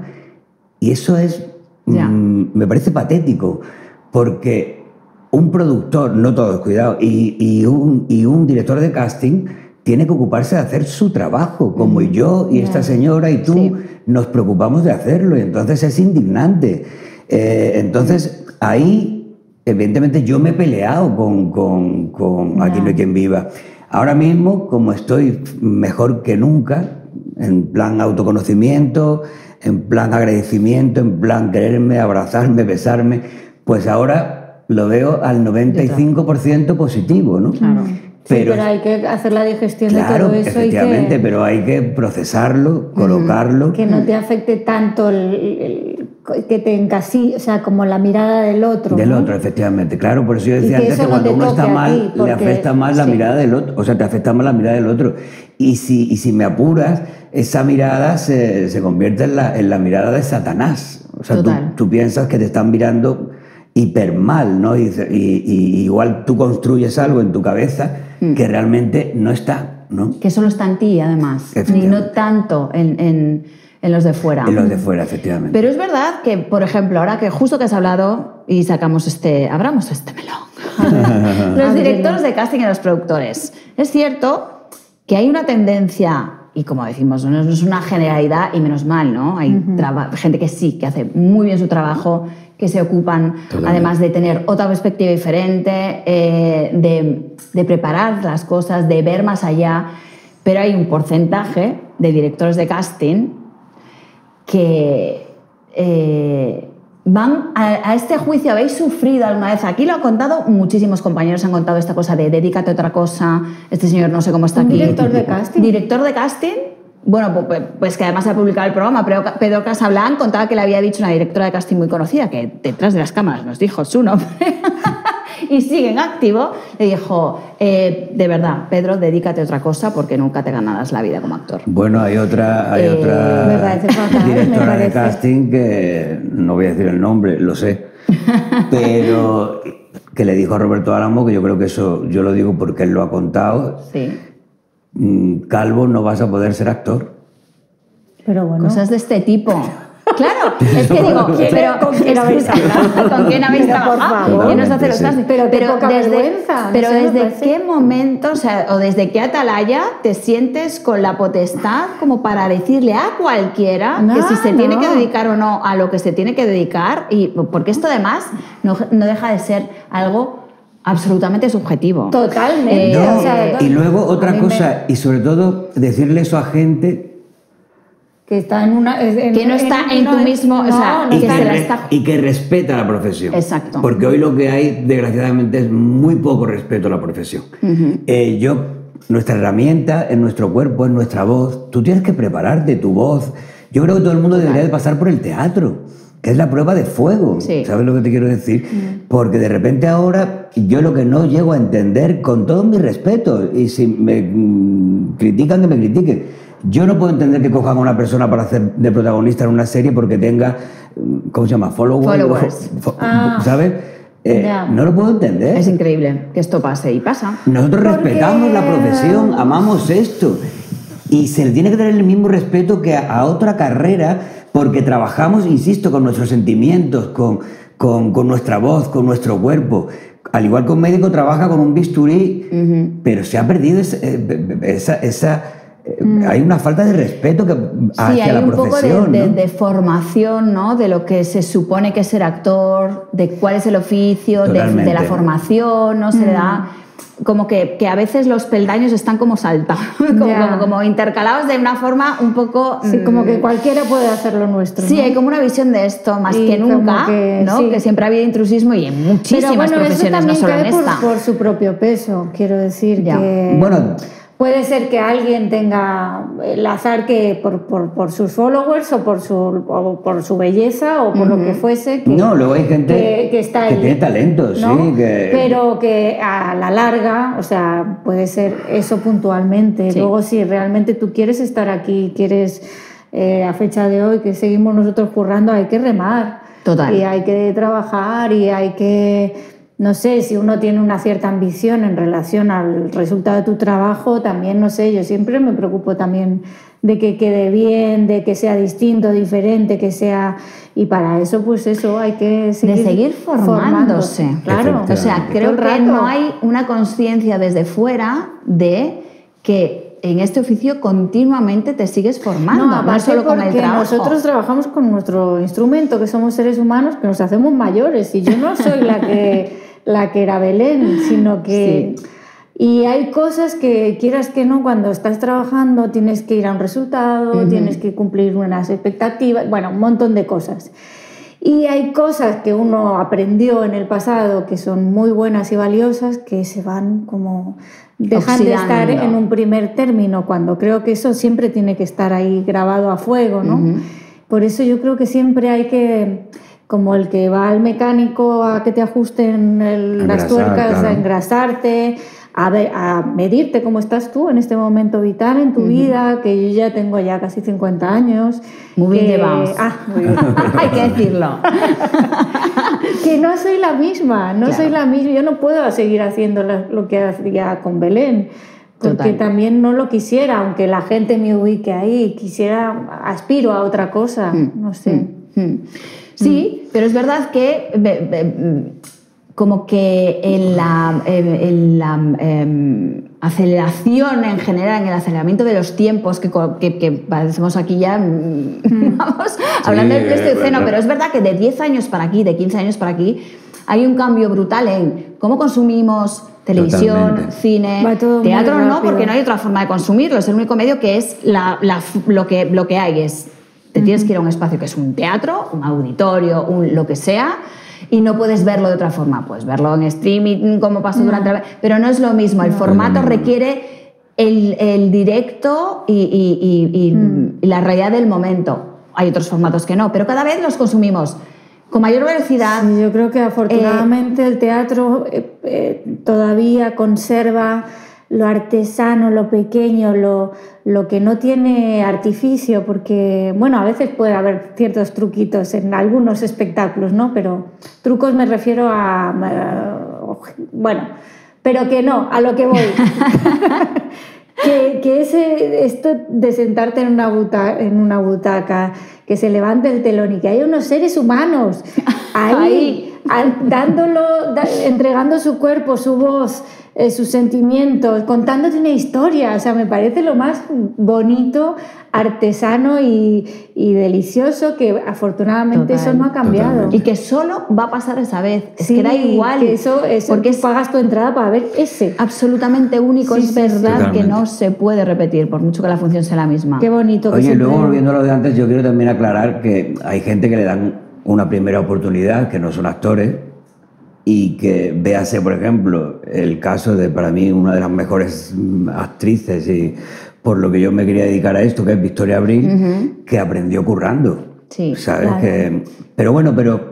Y eso es... Ya. mm, me parece patético, porque un productor, no todos, cuidado, y, y, un, y un director de casting tiene que ocuparse de hacer su trabajo, como yo y esta señora y tú Sí. nos preocupamos de hacerlo, y entonces es indignante. Eh, entonces, ahí, evidentemente, yo me he peleado con, con, con Aquí no hay quien viva. Ahora mismo, como estoy mejor que nunca, en plan autoconocimiento, en plan agradecimiento, en plan quererme, abrazarme, besarme, pues ahora lo veo al noventa y cinco por ciento positivo, ¿no? Claro. pero, sí, pero hay que hacer la digestión claro, de todo eso. efectivamente, y que, pero hay que procesarlo, colocarlo. que no te afecte tanto el, el- que te encasille, o sea, como la mirada del otro. Del ¿no? otro, efectivamente. Claro, por eso yo Y decía que antes eso que no cuando te uno toque está a mal, ti, le porque- afecta más la sí. mirada del otro. O sea, te afecta más la mirada del otro. Y si, y si me apuras, esa mirada se, se convierte en la, en la mirada de Satanás. O sea, tú, Total. tú piensas que te están mirando hiper mal, ¿no? Y, y- y igual tú construyes algo en tu cabeza que realmente no está, ¿no? Que solo está en ti, además. Y Efectivamente. no tanto en, en, en los de fuera. En los de fuera, efectivamente. Pero es verdad que, por ejemplo, ahora que justo que has hablado y sacamos este, abramos este melón, los directores de casting y los productores. Es cierto que hay una tendencia, y como decimos, no es una generalidad y menos mal, ¿no? Hay traba- gente que sí, que hace muy bien su trabajo, que se ocupan, Totalmente. además de tener otra perspectiva diferente, eh, de, de preparar las cosas, de ver más allá, pero hay un porcentaje de directores de casting que eh, van a, a este juicio, ¿habéis sufrido alguna vez? Aquí lo han contado, muchísimos compañeros han contado esta cosa de dedícate a otra cosa, este señor no sé cómo está ¿Un aquí. director de casting? Director de casting, bueno, pues, pues que además se ha publicado el programa, pero Pedro Casablanc contaba que le había dicho una directora de casting muy conocida, que detrás de las cámaras nos dijo su nombre, y sigue en activo, le dijo, eh, de verdad, Pedro, dedícate a otra cosa porque nunca te ganarás la vida como actor. Bueno, hay otra, hay Eh, otra me parece fatal, directora me parece. de casting que, no voy a decir el nombre, lo sé, pero que le dijo a Roberto Álamo, que yo creo que eso, yo lo digo porque él lo ha contado, Sí. Calvo, no vas a poder ser actor. Pero bueno. Cosas de este tipo. Claro, es que digo, ¿Quién- pero con quién habéis hablado? ¿Con quién habéis Pero, por trabajado? favor. ¿Quién os hace los Sí. castings? Pero qué poca vergüenza, no pero sé, me desde parece. qué momento, o sea, o desde qué atalaya te sientes con la potestad como para decirle a cualquiera No, que si se tiene no. que dedicar o no a lo que se tiene que dedicar, y porque esto además no, no deja de ser algo absolutamente subjetivo. Totalmente. Eh, No, o sea, y luego a otra mí cosa, y sobre todo decirle eso a gente que está en una... en- Que no está en tu una- mismo- o no, sea, no y, que que se la re- está- y que respeta la profesión. Exacto. Porque hoy lo que hay, desgraciadamente, es muy poco respeto a la profesión. Eh, yo, nuestra herramienta es nuestro cuerpo, es nuestra voz. Tú tienes que prepararte tu voz. Yo creo que todo el mundo debería de pasar por el teatro, que es la prueba de fuego. Sí. ¿Sabes lo que te quiero decir? Porque de repente ahora yo lo que no llego a entender, con todo mi respeto, y si me mm, critican, que me critiquen. Yo no puedo entender que cojan a una persona para hacer de protagonista en una serie porque tenga, ¿cómo se llama? Followers. Followers. Fo- Ah. ¿Sabes? Eh, Ya. no lo puedo entender. Es increíble que esto pase y pasa. Nosotros Porque- respetamos la profesión, amamos esto. Y se le tiene que dar el mismo respeto que a, a otra carrera porque trabajamos, insisto, con nuestros sentimientos, con, con, con nuestra voz, con nuestro cuerpo. Al igual que un médico trabaja con un bisturí, pero se ha perdido ese- eh, esa... esa eh, hay una falta de respeto que, hacia Sí, hay la un poco profesión. de, de- ¿no? de formación, ¿no? De lo que se supone que es ser actor, de cuál es el oficio, de, Totalmente. de la formación, ¿no? Se le da como que, que a veces los peldaños están como saltados, como, Ya. como, como intercalados de una forma un poco... Sí, como que mm, cualquiera puede hacer lo nuestro. Sí, ¿no? hay como una visión de esto, más Y que como nunca, que, ¿no? sí. Que siempre ha habido intrusismo y en muchísimas Pero bueno, profesiones, eso no también solo en cae por, esta. por su propio peso, quiero decir Ya. que... Bueno, Puede ser que alguien tenga el azar que por, por, por sus followers o por su, o por su belleza o por lo que fuese. Que, no, luego hay gente que, que está que ahí, tiene talento, ¿no? sí. Que... Pero que a la larga, o sea, puede ser eso puntualmente. Sí. Luego, si realmente tú quieres estar aquí, quieres, eh, a fecha de hoy, que seguimos nosotros currando, hay que remar. Total. Y hay que trabajar y hay que... No sé, si uno tiene una cierta ambición en relación al resultado de tu trabajo, también, no sé, yo siempre me preocupo también de que quede bien, de que sea distinto, diferente, que sea... Y para eso, pues eso, hay que seguir... de seguir formándose. Claro. O sea, Efectivamente. creo Todo el que rato. no hay una conciencia desde fuera de que en este oficio continuamente te sigues formando, no, aparte solo con el porque trabajo. nosotros trabajamos con nuestro instrumento, que somos seres humanos, que nos hacemos mayores. Y yo no soy la que, la que era Belén, sino que... Sí. Y hay cosas que, quieras que no, cuando estás trabajando tienes que ir a un resultado, Ujú. tienes que cumplir unas expectativas, bueno, un montón de cosas. Y hay cosas que uno aprendió en el pasado que son muy buenas y valiosas que se van como... dejan de estar Oxidando. en un primer término, cuando creo que eso siempre tiene que estar ahí grabado a fuego, ¿no? Ujú. Por eso yo creo que siempre hay que, como el que va al mecánico a que te ajusten el- las Engrasar, tuercas, claro. a engrasarte, a, ver, a medirte cómo estás tú en este momento vital en tu vida, que yo ya tengo ya casi cincuenta años. Muy bien que- llevados. Ah, muy bien. Hay que decirlo. Que no soy la misma, no Claro. soy la misma, yo no puedo seguir haciendo la- lo que hacía con Belén, porque Total. también no lo quisiera, aunque la gente me ubique ahí, quisiera, aspiro a otra cosa, no sé. Mm. Sí, pero es verdad que be- be- mm, como que en la, en- en la em, aceleración en general, en el aceleramiento de los tiempos, que, co- que, que parecemos aquí ya, mm, vamos, hablando del Pleistoceno, bueno. pero es verdad que de diez años para aquí, de quince años para aquí, hay un cambio brutal en cómo consumimos televisión, Totalmente. cine, Va todo muy teatro no, rápido. porque no hay otra forma de consumirlo, es el único medio que es la, la- lo, que, lo que hay, es Te uh-huh. tienes que ir a un espacio que es un teatro, un auditorio, un lo que sea, y no puedes verlo de otra forma. Puedes verlo en streaming, como pasó no. durante la... Pero no es lo mismo. El no. formato no. requiere el, el directo y, y, y, y, mm. y la realidad del momento. Hay otros formatos que no, pero cada vez los consumimos con mayor velocidad. Sí, yo creo que afortunadamente eh, el teatro eh, eh, todavía conserva lo artesano, lo pequeño, lo, lo que no tiene artificio, porque, bueno, a veces puede haber ciertos truquitos en algunos espectáculos, ¿no? Pero trucos me refiero a... bueno, pero que no, a lo que voy. que, que ese, esto de sentarte en una, butaca, en una butaca, que se levante el telón y que haya unos seres humanos ahí, ahí. dándolo, da, entregando su cuerpo, su voz, eh, sus sentimientos, contándote una historia. O sea, me parece lo más bonito, artesano y, y delicioso, que afortunadamente Total. eso no ha cambiado. Totalmente. Y que solo va a pasar esa vez. Es sí, que da igual. Que eso, eso porque tú pagas tu entrada para ver ese. Absolutamente único. Sí, es sí, verdad Totalmente. que no se puede repetir, por mucho que la función sea la misma. Qué bonito. Oye, luego puede... volviendo a lo de antes, yo quiero también aclarar que hay gente que le dan una primera oportunidad, que no son actores, y que véase, por ejemplo, el caso de, para mí, una de las mejores actrices y por lo que yo me quería dedicar a esto, que es Victoria Abril, uh-huh. que aprendió currando. Sí, ¿sabes? Claro. Que, pero bueno, pero,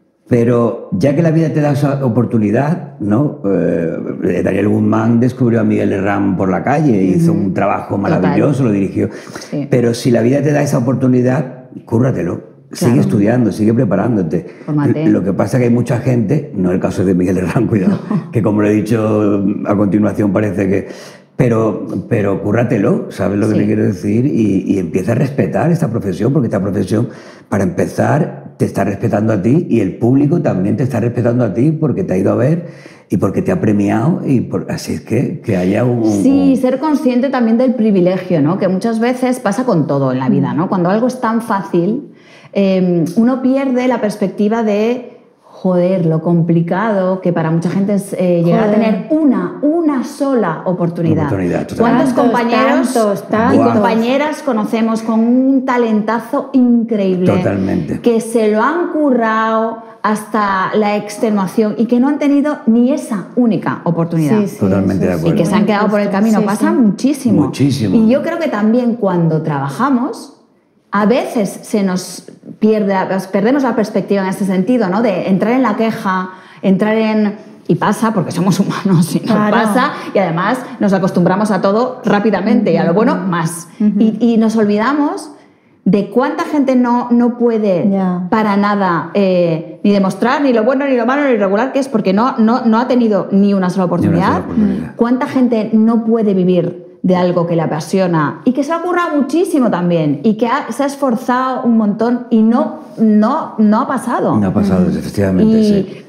pero ya que la vida te da esa oportunidad, ¿no? Eh, Daniel Guzmán descubrió a Miguel Herrán por la calle, uh-huh. hizo un trabajo maravilloso, Total. lo dirigió. Sí. Pero si la vida te da esa oportunidad, cúrratelo. Claro. Sigue estudiando, sigue preparándote. Fórmate. Lo que pasa es que hay mucha gente, no el caso de Miguel Herrán, cuidado, no. que como lo he dicho a continuación parece que... Pero, pero cúrratelo, ¿sabes lo que sí. te quiero decir? Y, y empieza a respetar esta profesión, porque esta profesión, para empezar, te está respetando a ti y el público también te está respetando a ti porque te ha ido a ver y porque te ha premiado y por, así es que, que haya un... Sí, ser consciente también del privilegio, ¿no? Que muchas veces pasa con todo en la vida, ¿no? Cuando algo es tan fácil... Eh, uno pierde la perspectiva de, joder, lo complicado que para mucha gente es eh, llegar joder. a tener una, una sola oportunidad. oportunidad ¿Cuántos compañeros tantos, tantos. y compañeras conocemos con un talentazo increíble? Totalmente. Que se lo han currado hasta la extenuación y que no han tenido ni esa única oportunidad. Sí, sí, Totalmente de acuerdo. Y que se han quedado por el camino. Sí, Pasa sí. muchísimo. Muchísimo. Y yo creo que también cuando trabajamos, a veces se nos pierde, perdemos la perspectiva en este sentido, ¿no? De entrar en la queja, entrar en... Y pasa, porque somos humanos y nos claro. pasa, y además nos acostumbramos a todo rápidamente, uh-huh. y a lo bueno más. Uh-huh. Y, y nos olvidamos de cuánta gente no, no puede yeah. para nada eh, ni demostrar ni lo bueno, ni lo malo, ni lo irregular que es, porque no, no, no ha tenido ni una sola oportunidad. Ni una sola oportunidad. Cuánta gente no puede vivir de algo que le apasiona y que se ha currado muchísimo también y que ha, se ha esforzado un montón y no, no, no ha pasado. No ha pasado, mm. efectivamente, y, sí.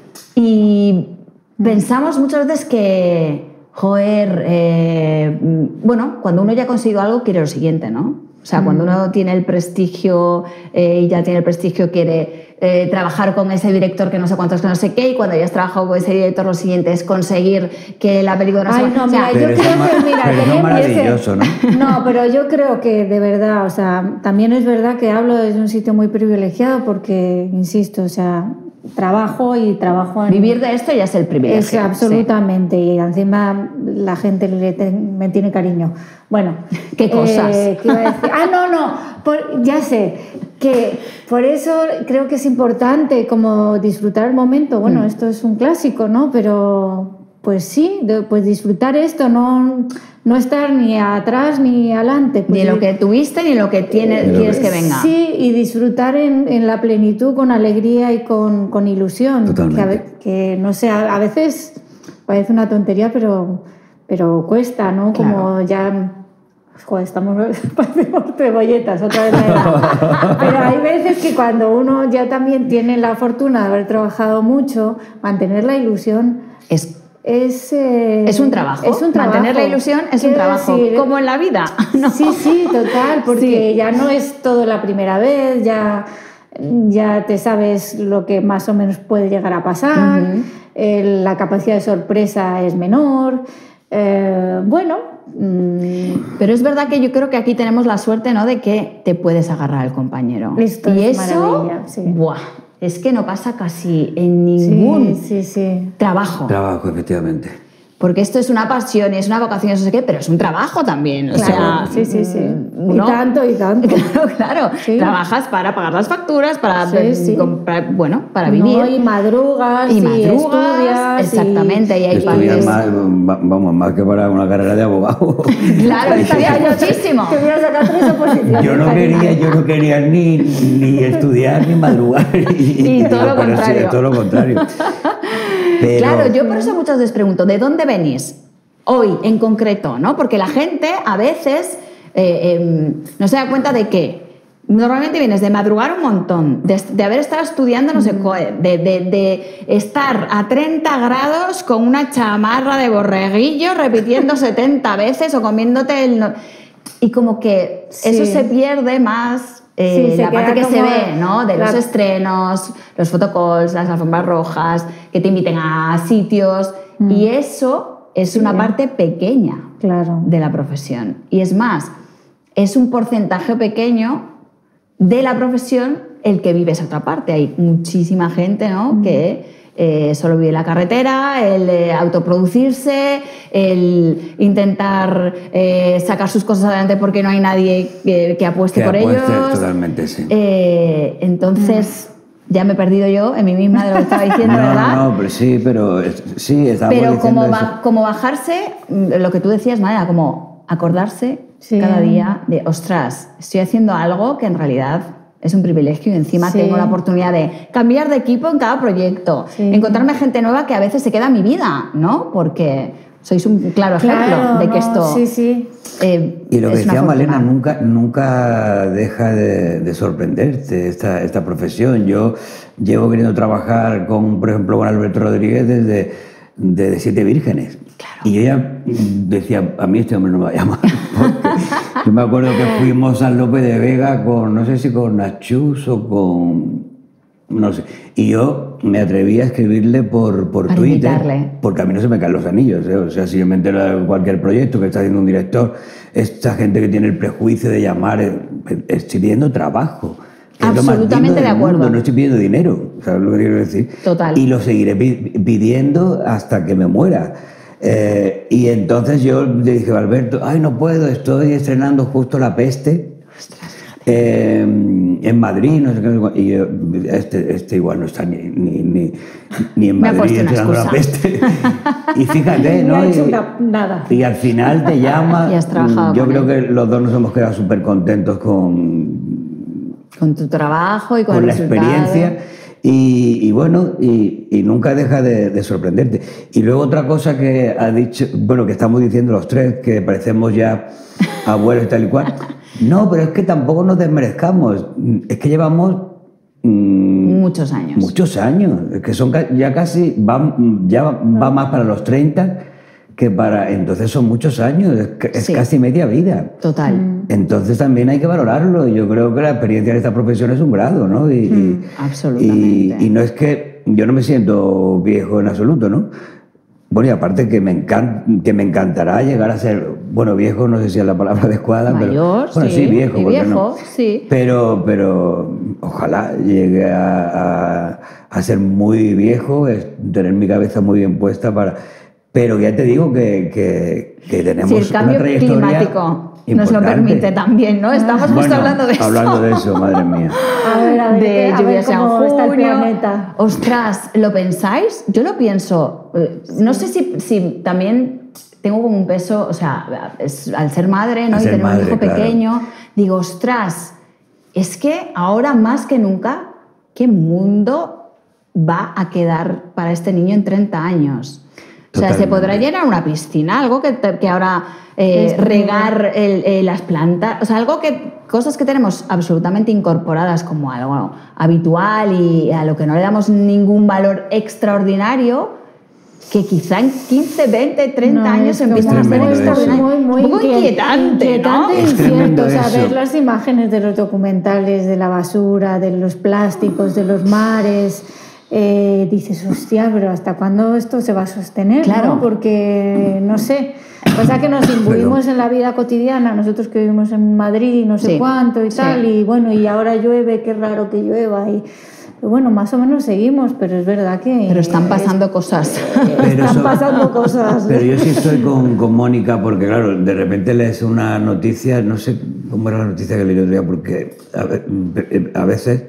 Y pensamos muchas veces que, joder, eh, bueno, cuando uno ya ha conseguido algo quiere lo siguiente, ¿no? O sea, mm. cuando uno tiene el prestigio eh, y ya tiene el prestigio quiere eh, trabajar con ese director que no sé cuántos, que no sé qué, y cuando ya has trabajado con ese director lo siguiente es conseguir que la película no Ay, se... no, o sea, mira, yo creo que, mira, pero no maravilloso, ¿no? No, pero yo creo que de verdad, o sea, también es verdad que hablo desde un sitio muy privilegiado porque, insisto, o sea, trabajo y trabajo en... Vivir de esto ya es el privilegio. Es absolutamente, sí. Y encima la gente le te, me tiene cariño. Bueno, ¿qué cosas? Eh, ¿qué iba a decir? Ah, no, no, por, ya sé, que por eso creo que es importante como disfrutar el momento. Bueno, mm. esto es un clásico, ¿no? Pero pues sí, de, pues disfrutar esto, no, no estar ni atrás ni adelante. Pues ni lo que tuviste ni lo que tiene, eh, quieres que venga. Sí, y disfrutar en, en la plenitud, con alegría y con, con ilusión. Totalmente. Que, que no sé, a, a veces parece una tontería, pero, pero cuesta, ¿no? Claro. Como ya... Joder, estamos parecemos cebolletas otra vez. Pero hay veces que cuando uno ya también tiene la fortuna de haber trabajado mucho, mantener la ilusión es es, eh, es un trabajo. Es un trabajo. Mantener la ilusión es un trabajo, decir, como en la vida, ¿no? Sí, sí, total, porque sí. ya no es todo la primera vez, ya, ya te sabes lo que más o menos puede llegar a pasar, uh-huh. eh, la capacidad de sorpresa es menor. Eh, bueno, mmm... pero es verdad que yo creo que aquí tenemos la suerte, ¿no?, de que te puedes agarrar al compañero. Esto y es eso, sí. ¡buah! Es que no pasa casi en ningún sí, sí, sí. trabajo. Trabajo, efectivamente. Porque esto es una pasión y es una vocación, no sé qué, pero es un trabajo también. O claro, sea, sí, sí, sí. ¿no? Y tanto, y tanto. Claro, claro. Sí. Trabajas para pagar las facturas, para, sí, sí. comprar, bueno, para vivir. No, y madrugas, y, y madrugas, estudias. exactamente. Y, y hay estudias más, vamos, más que para una carrera de abogado. Claro, estudias muchísimo. Te voy a sacar tres oposiciones. Yo no quería, yo no quería ni, ni estudiar ni madrugar. Y, y todo lo contrario. Sí, todo lo contrario. Pero... Claro, yo por eso muchas veces pregunto, ¿de dónde venís? Hoy, en concreto, ¿no? Porque la gente a veces eh, eh, no se da cuenta de que normalmente vienes de madrugar un montón, de, de haber estado estudiando no sé qué, de, de, de estar a treinta grados con una chamarra de borreguillo repitiendo setenta veces o comiéndote el... Y como que sí. eso se pierde más... Eh, sí, la parte que se ve, ¿no? De claro. los estrenos, los photocalls, las alfombras rojas, que te inviten a sitios, mm. y eso... es una parte pequeña claro. de la profesión. Y es más, es un porcentaje pequeño de la profesión el que vive esa otra parte. Hay muchísima gente, ¿no?, mm. que eh, solo vive la carretera, el eh, autoproducirse, el intentar eh, sacar sus cosas adelante porque no hay nadie que, que apueste que por apueste, ellos. Totalmente, sí. Eh, entonces... Mm. Ya me he perdido yo en mí misma de lo que estaba diciendo, no, ¿verdad? No, pero sí, pero sí, estamos Pero como, eso. ba como bajarse, lo que tú decías, Madela, como acordarse sí. cada día de, ostras, estoy haciendo algo que en realidad es un privilegio y encima sí. tengo la oportunidad de cambiar de equipo en cada proyecto, sí. encontrarme gente nueva que a veces se queda en mi vida, ¿no? Porque sois un claro ejemplo claro, de que no, esto... Sí, sí. Eh, y lo que decía Malena, nunca, nunca deja de, de sorprenderte esta, esta profesión. Yo llevo queriendo trabajar con, por ejemplo, con Alberto Rodríguez desde, desde Siete Vírgenes. Claro. Y yo ya decía, a mí este hombre no me va a llamar. Yo me acuerdo que fuimos a Lope de Vega con, no sé si con Nachus o con... no sé. Y yo me atreví a escribirle por, por Para Twitter, invitarle. porque a mí no se me caen los anillos, ¿eh? O sea, si yo me entero de cualquier proyecto que está haciendo un director, esta gente que tiene el prejuicio de llamar, eh, estoy pidiendo trabajo. Absolutamente de acuerdo. Mundo, no estoy pidiendo dinero, ¿sabes lo que quiero decir? Total. Y lo seguiré pidiendo hasta que me muera. Eh, y entonces yo le dije a Alberto, ay, no puedo, estoy estrenando justo La Peste. Ostras. Eh, en Madrid, no sé qué, y yo, este, este igual no está ni, ni, ni, ni en Madrid estrenando La Peste. Y fíjate, ¿no? No ha hecho y, una, nada. Y al final te llama. Y has trabajado yo creo él. que los dos nos hemos quedado súper contentos con, con tu trabajo y con, con el la resultado. experiencia. Y, y bueno, y, y nunca deja de, de sorprenderte. Y luego otra cosa que ha dicho, bueno, que estamos diciendo los tres, que parecemos ya abuelos y tal y cual. No, pero es que tampoco nos desmerezcamos. Es que llevamos... Mmm, muchos años. Muchos años. Es que son ya casi... Va, ya va no. más para los treinta que para... Entonces son muchos años. Es, es sí. casi media vida. Total. Mm. Entonces también hay que valorarlo. Yo creo que la experiencia de esta profesión es un grado, ¿no? Y, mm, y, absolutamente. Y, y no es que... Yo no me siento viejo en absoluto, ¿no? Bueno, y aparte que me, encanta, que me encantará llegar a ser, bueno, viejo, no sé si es la palabra adecuada, mayor, pero... Bueno, sí, sí, viejo. Y viejo, no. sí. Pero, pero ojalá llegue a, a, a ser muy viejo, es tener mi cabeza muy bien puesta para... Pero ya te digo que, que, que tenemos sí, el cambio una trayectoria climático importante. Nos lo permite también, ¿no? Estamos justo bueno, hablando de eso. Hablando de eso, madre mía. A ver, a ver, de a ver cómo junio. está el planeta. Ostras, ¿lo pensáis? Yo lo pienso. No sé si, si también tengo como un peso, o sea, es, al ser madre, ¿no? Al y ser tener madre, un hijo claro. pequeño, digo, ostras, es que ahora más que nunca, ¿qué mundo va a quedar para este niño en treinta años? O sea, Totalmente. se podrá llenar una piscina, algo que, que ahora eh, regar el, eh, las plantas, o sea, algo que, cosas que tenemos absolutamente incorporadas como algo habitual y a lo que no le damos ningún valor extraordinario, que quizá en quince, veinte, treinta no, años empiezan a ser extraordinarios. Muy, muy un poco inquietante, inquietante ¿no? e Es incierto, o sea, eso. ver las imágenes de los documentales, de la basura, de los plásticos, de los mares... eh, dices, hostia, pero ¿hasta cuándo esto se va a sostener? Claro. ¿no? Porque, no sé, pasa que nos imbuimos en la vida cotidiana, nosotros que vivimos en Madrid y no sé Sí. cuánto y Sí. tal, y bueno, y ahora llueve, qué raro que llueva, y bueno, más o menos seguimos, pero es verdad que... Pero están pasando es, cosas. Pero están eso- pasando cosas. Pero yo sí estoy con, con Mónica porque, claro, de repente lees una noticia, no sé cómo era la noticia que leí el otro día, porque a, ve- a veces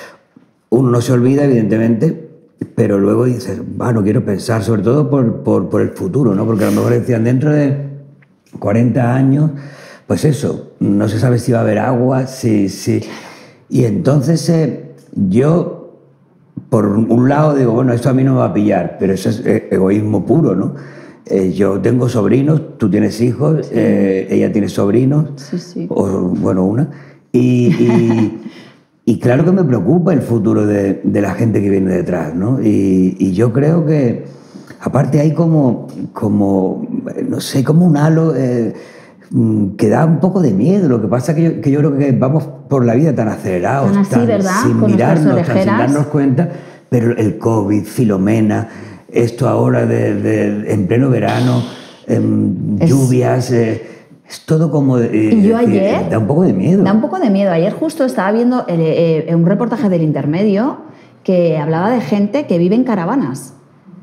uno no se olvida, evidentemente, pero luego dices, va, no quiero pensar, sobre todo por, por, por el futuro, ¿no? Porque a lo mejor decían, dentro de cuarenta años, pues eso, no se sabe si va a haber agua, si... si... Y entonces eh, yo... Por un lado digo, bueno, esto a mí no me va a pillar, pero eso es egoísmo puro, ¿no? Eh, yo tengo sobrinos, tú tienes hijos, sí. eh, ella tiene sobrinos, sí, sí. o bueno, una, y, y, y claro que me preocupa el futuro de, de la gente que viene detrás, ¿no? Y, y yo creo que, aparte hay como, como no sé, como un halo... Eh, que da un poco de miedo. Lo que pasa es que yo, que yo creo que vamos por la vida tan acelerados, tan así, tan, ¿verdad? sin Con mirarnos, tan sin darnos cuenta, pero el COVID, Filomena, esto ahora de, de, en pleno verano, eh, es, lluvias, eh, es todo como... Eh, y yo ayer... Eh, da un poco de miedo. Da un poco de miedo. Ayer justo estaba viendo eh, eh, un reportaje del Intermedio que hablaba de gente que vive en caravanas.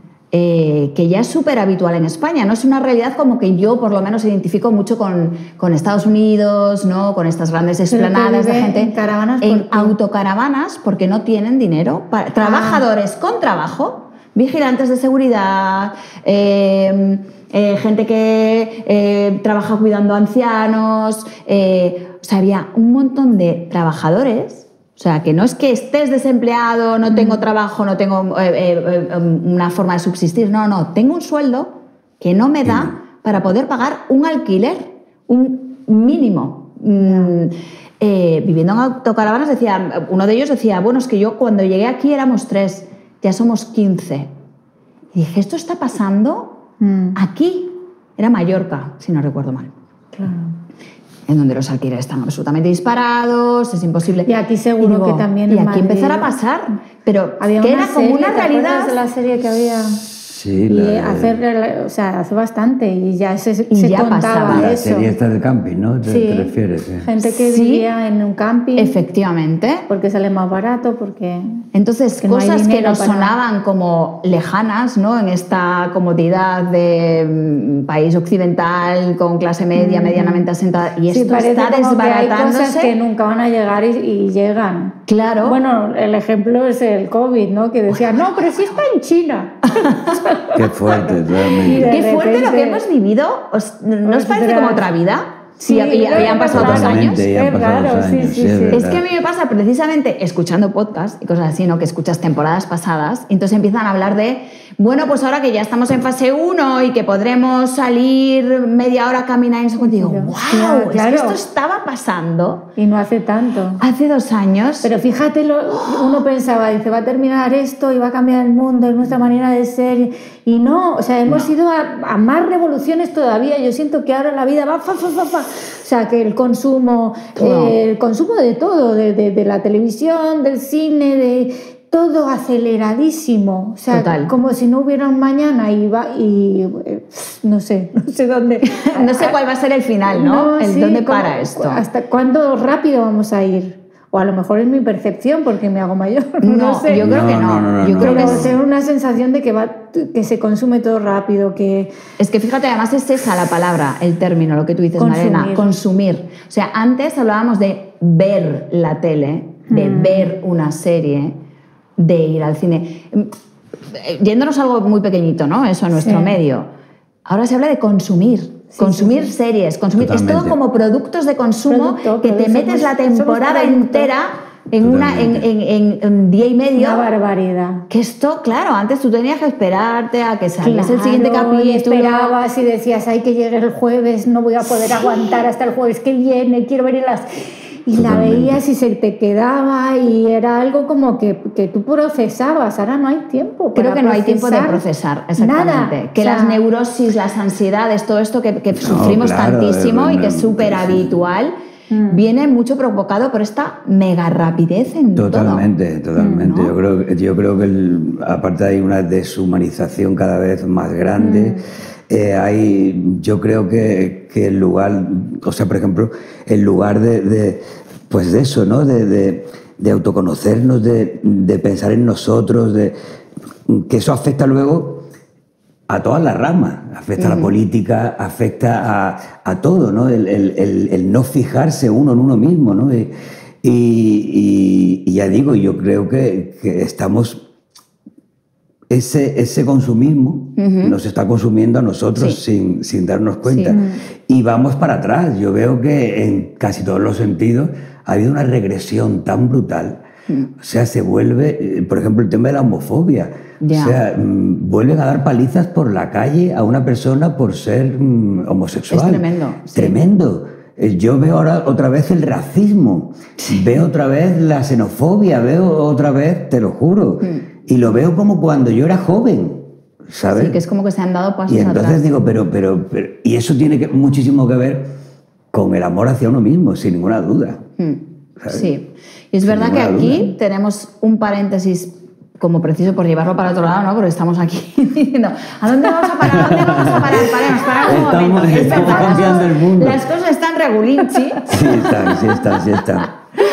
Eh, que ya es súper habitual en España, no es una realidad como que yo por lo menos identifico mucho con, con Estados Unidos, ¿no? Con estas grandes explanadas de gente en, caravanas en autocaravanas porque no tienen dinero, para, trabajadores ah. con trabajo, vigilantes de seguridad, eh, eh, gente que eh, trabaja cuidando ancianos, eh, o sea, había un montón de trabajadores. O sea, que no es que estés desempleado, no tengo trabajo, no tengo eh, eh, una forma de subsistir. No, no, tengo un sueldo que no me da para poder pagar un alquiler, un mínimo. Mm, eh, viviendo en autocaravanas, decía, uno de ellos decía, bueno, es que yo cuando llegué aquí éramos tres, ya somos quince. Y dije, ¿esto está pasando mm. aquí? Era Mallorca, si no recuerdo mal. Claro. En donde los alquileres están absolutamente disparados, es imposible. Y aquí seguro y digo, que también. Y aquí Madrid empezar a pasar, pero había que una era como serie, una realidad. De la serie que había. Sí, y la, hacer, o sea, hace bastante y ya se, y se ya contaba pasaba. La eso. serie esta de camping, ¿no? ¿Te, sí. te refieres? Sí. Gente que sí, vivía en un camping. Efectivamente. Porque sale más barato, porque... Entonces, que no cosas que nos para... sonaban como lejanas, ¿no? En esta comodidad de um, país occidental, con clase media, mm. medianamente asentada, y esto sí, está desbaratándose. Hay cosas que nunca van a llegar y, y llegan. Claro. Bueno, el ejemplo es el COVID, ¿no? Que decía, no, pero sí está en China. Qué fuerte, realmente. Qué fuerte lo que hemos vivido. ¿Os, ¿No os parece como otra vida? Sí, sí, y, y habían pasado dos años. Es raro, años, sí, sí, sí, sí. Es, es que a mí me pasa precisamente escuchando podcasts y cosas así, ¿no? Que escuchas temporadas pasadas, y entonces empiezan a hablar de, bueno, pues ahora que ya estamos en fase uno y que podremos salir media hora a caminar, y no sé cuánto, digo, wow, claro, es que esto estaba pasando. Y no hace tanto. Hace dos años. Pero fíjate, lo, uno pensaba, dice, va a terminar esto y va a cambiar el mundo, es nuestra manera de ser. Y no, o sea, hemos no. ido a, a más revoluciones todavía. Yo siento que ahora la vida va fa, fa, fa, fa. O sea, que el consumo, eh, el consumo de todo, de, de, de la televisión, del cine, de todo aceleradísimo. O sea, Total. Como si no hubiera un mañana y va y eh, no sé, no sé dónde. No sé cuál va a ser el final, ¿no? no el sí, dónde como, para esto. ¿Hasta cuándo rápido vamos a ir? O a lo mejor es mi percepción porque me hago mayor. No, no sé. Yo creo no, que no. no, no, no yo no, creo no, que no. es tengo una sensación de que, va, que se consume todo rápido. Que... Es que fíjate, además es esa la palabra, el término, lo que tú dices, consumir. Marena, consumir. O sea, antes hablábamos de ver la tele, de mm. ver una serie, de ir al cine. Yéndonos a algo muy pequeñito, ¿no? Eso en nuestro sí. medio. Ahora se habla de consumir. Sí, consumir sí, sí. series, consumir. Totalmente. Es todo como productos de consumo Producto, que te metes somos, la temporada entera en, una, en, en, en un día y medio. Una barbaridad. Que esto, claro, antes tú tenías que esperarte a que saliese claro, el siguiente capítulo. Y esperabas y decías, ay, que llegue el jueves, no voy a poder sí. aguantar hasta el jueves que viene, quiero ver las... Y Totalmente. La veías y se te quedaba y era algo como que, que tú procesabas. Ahora no hay tiempo para Creo que no hay tiempo de procesar, exactamente. Nada. Que o sea, las neurosis, las ansiedades, todo esto que, que no, sufrimos claro, tantísimo y que es súper habitual, mm. viene mucho provocado por esta mega rapidez en totalmente, todo. Totalmente, ¿No? Yo creo, yo creo que el, aparte hay una deshumanización cada vez más grande. Mm. Eh, hay, yo creo que, que el lugar, o sea, por ejemplo, el lugar de, de pues de eso, ¿no? De, de, de autoconocernos, de, de pensar en nosotros, de que eso afecta luego a todas las ramas, afecta uh-huh. a la política, afecta a, a todo, ¿no? El, el, el, el no fijarse uno en uno mismo, ¿no? Y, y, y ya digo, yo creo que, que estamos... Ese, ese consumismo uh-huh. nos está consumiendo a nosotros sí. sin, sin darnos cuenta. Sí. Y vamos para atrás. Yo veo que en casi todos los sentidos ha habido una regresión tan brutal. Uh-huh. O sea, se vuelve, por ejemplo, el tema de la homofobia. Yeah. O sea, mmm, vuelven a dar palizas por la calle a una persona por ser mmm, homosexual. Es tremendo. Tremendo. Sí. Yo veo ahora otra vez el racismo, sí. veo otra vez la xenofobia, veo otra vez, te lo juro, mm. y lo veo como cuando yo era joven, ¿sabes? Sí, que es como que se han dado pasos atrás. Y entonces atrás. digo, pero, pero, pero... Y eso tiene que, muchísimo que ver con el amor hacia uno mismo, sin ninguna duda. Mm. Sí, y es sin verdad que aquí duda. Tenemos un paréntesis como preciso por llevarlo para otro lado, ¿no? Porque estamos aquí diciendo, ¿a dónde vamos a parar? ¿A dónde vamos a parar? Paremos, paramos un estamos, momento. Estamos cambiando el mundo. Las cosas están regulinchi. Sí están, sí están, sí están.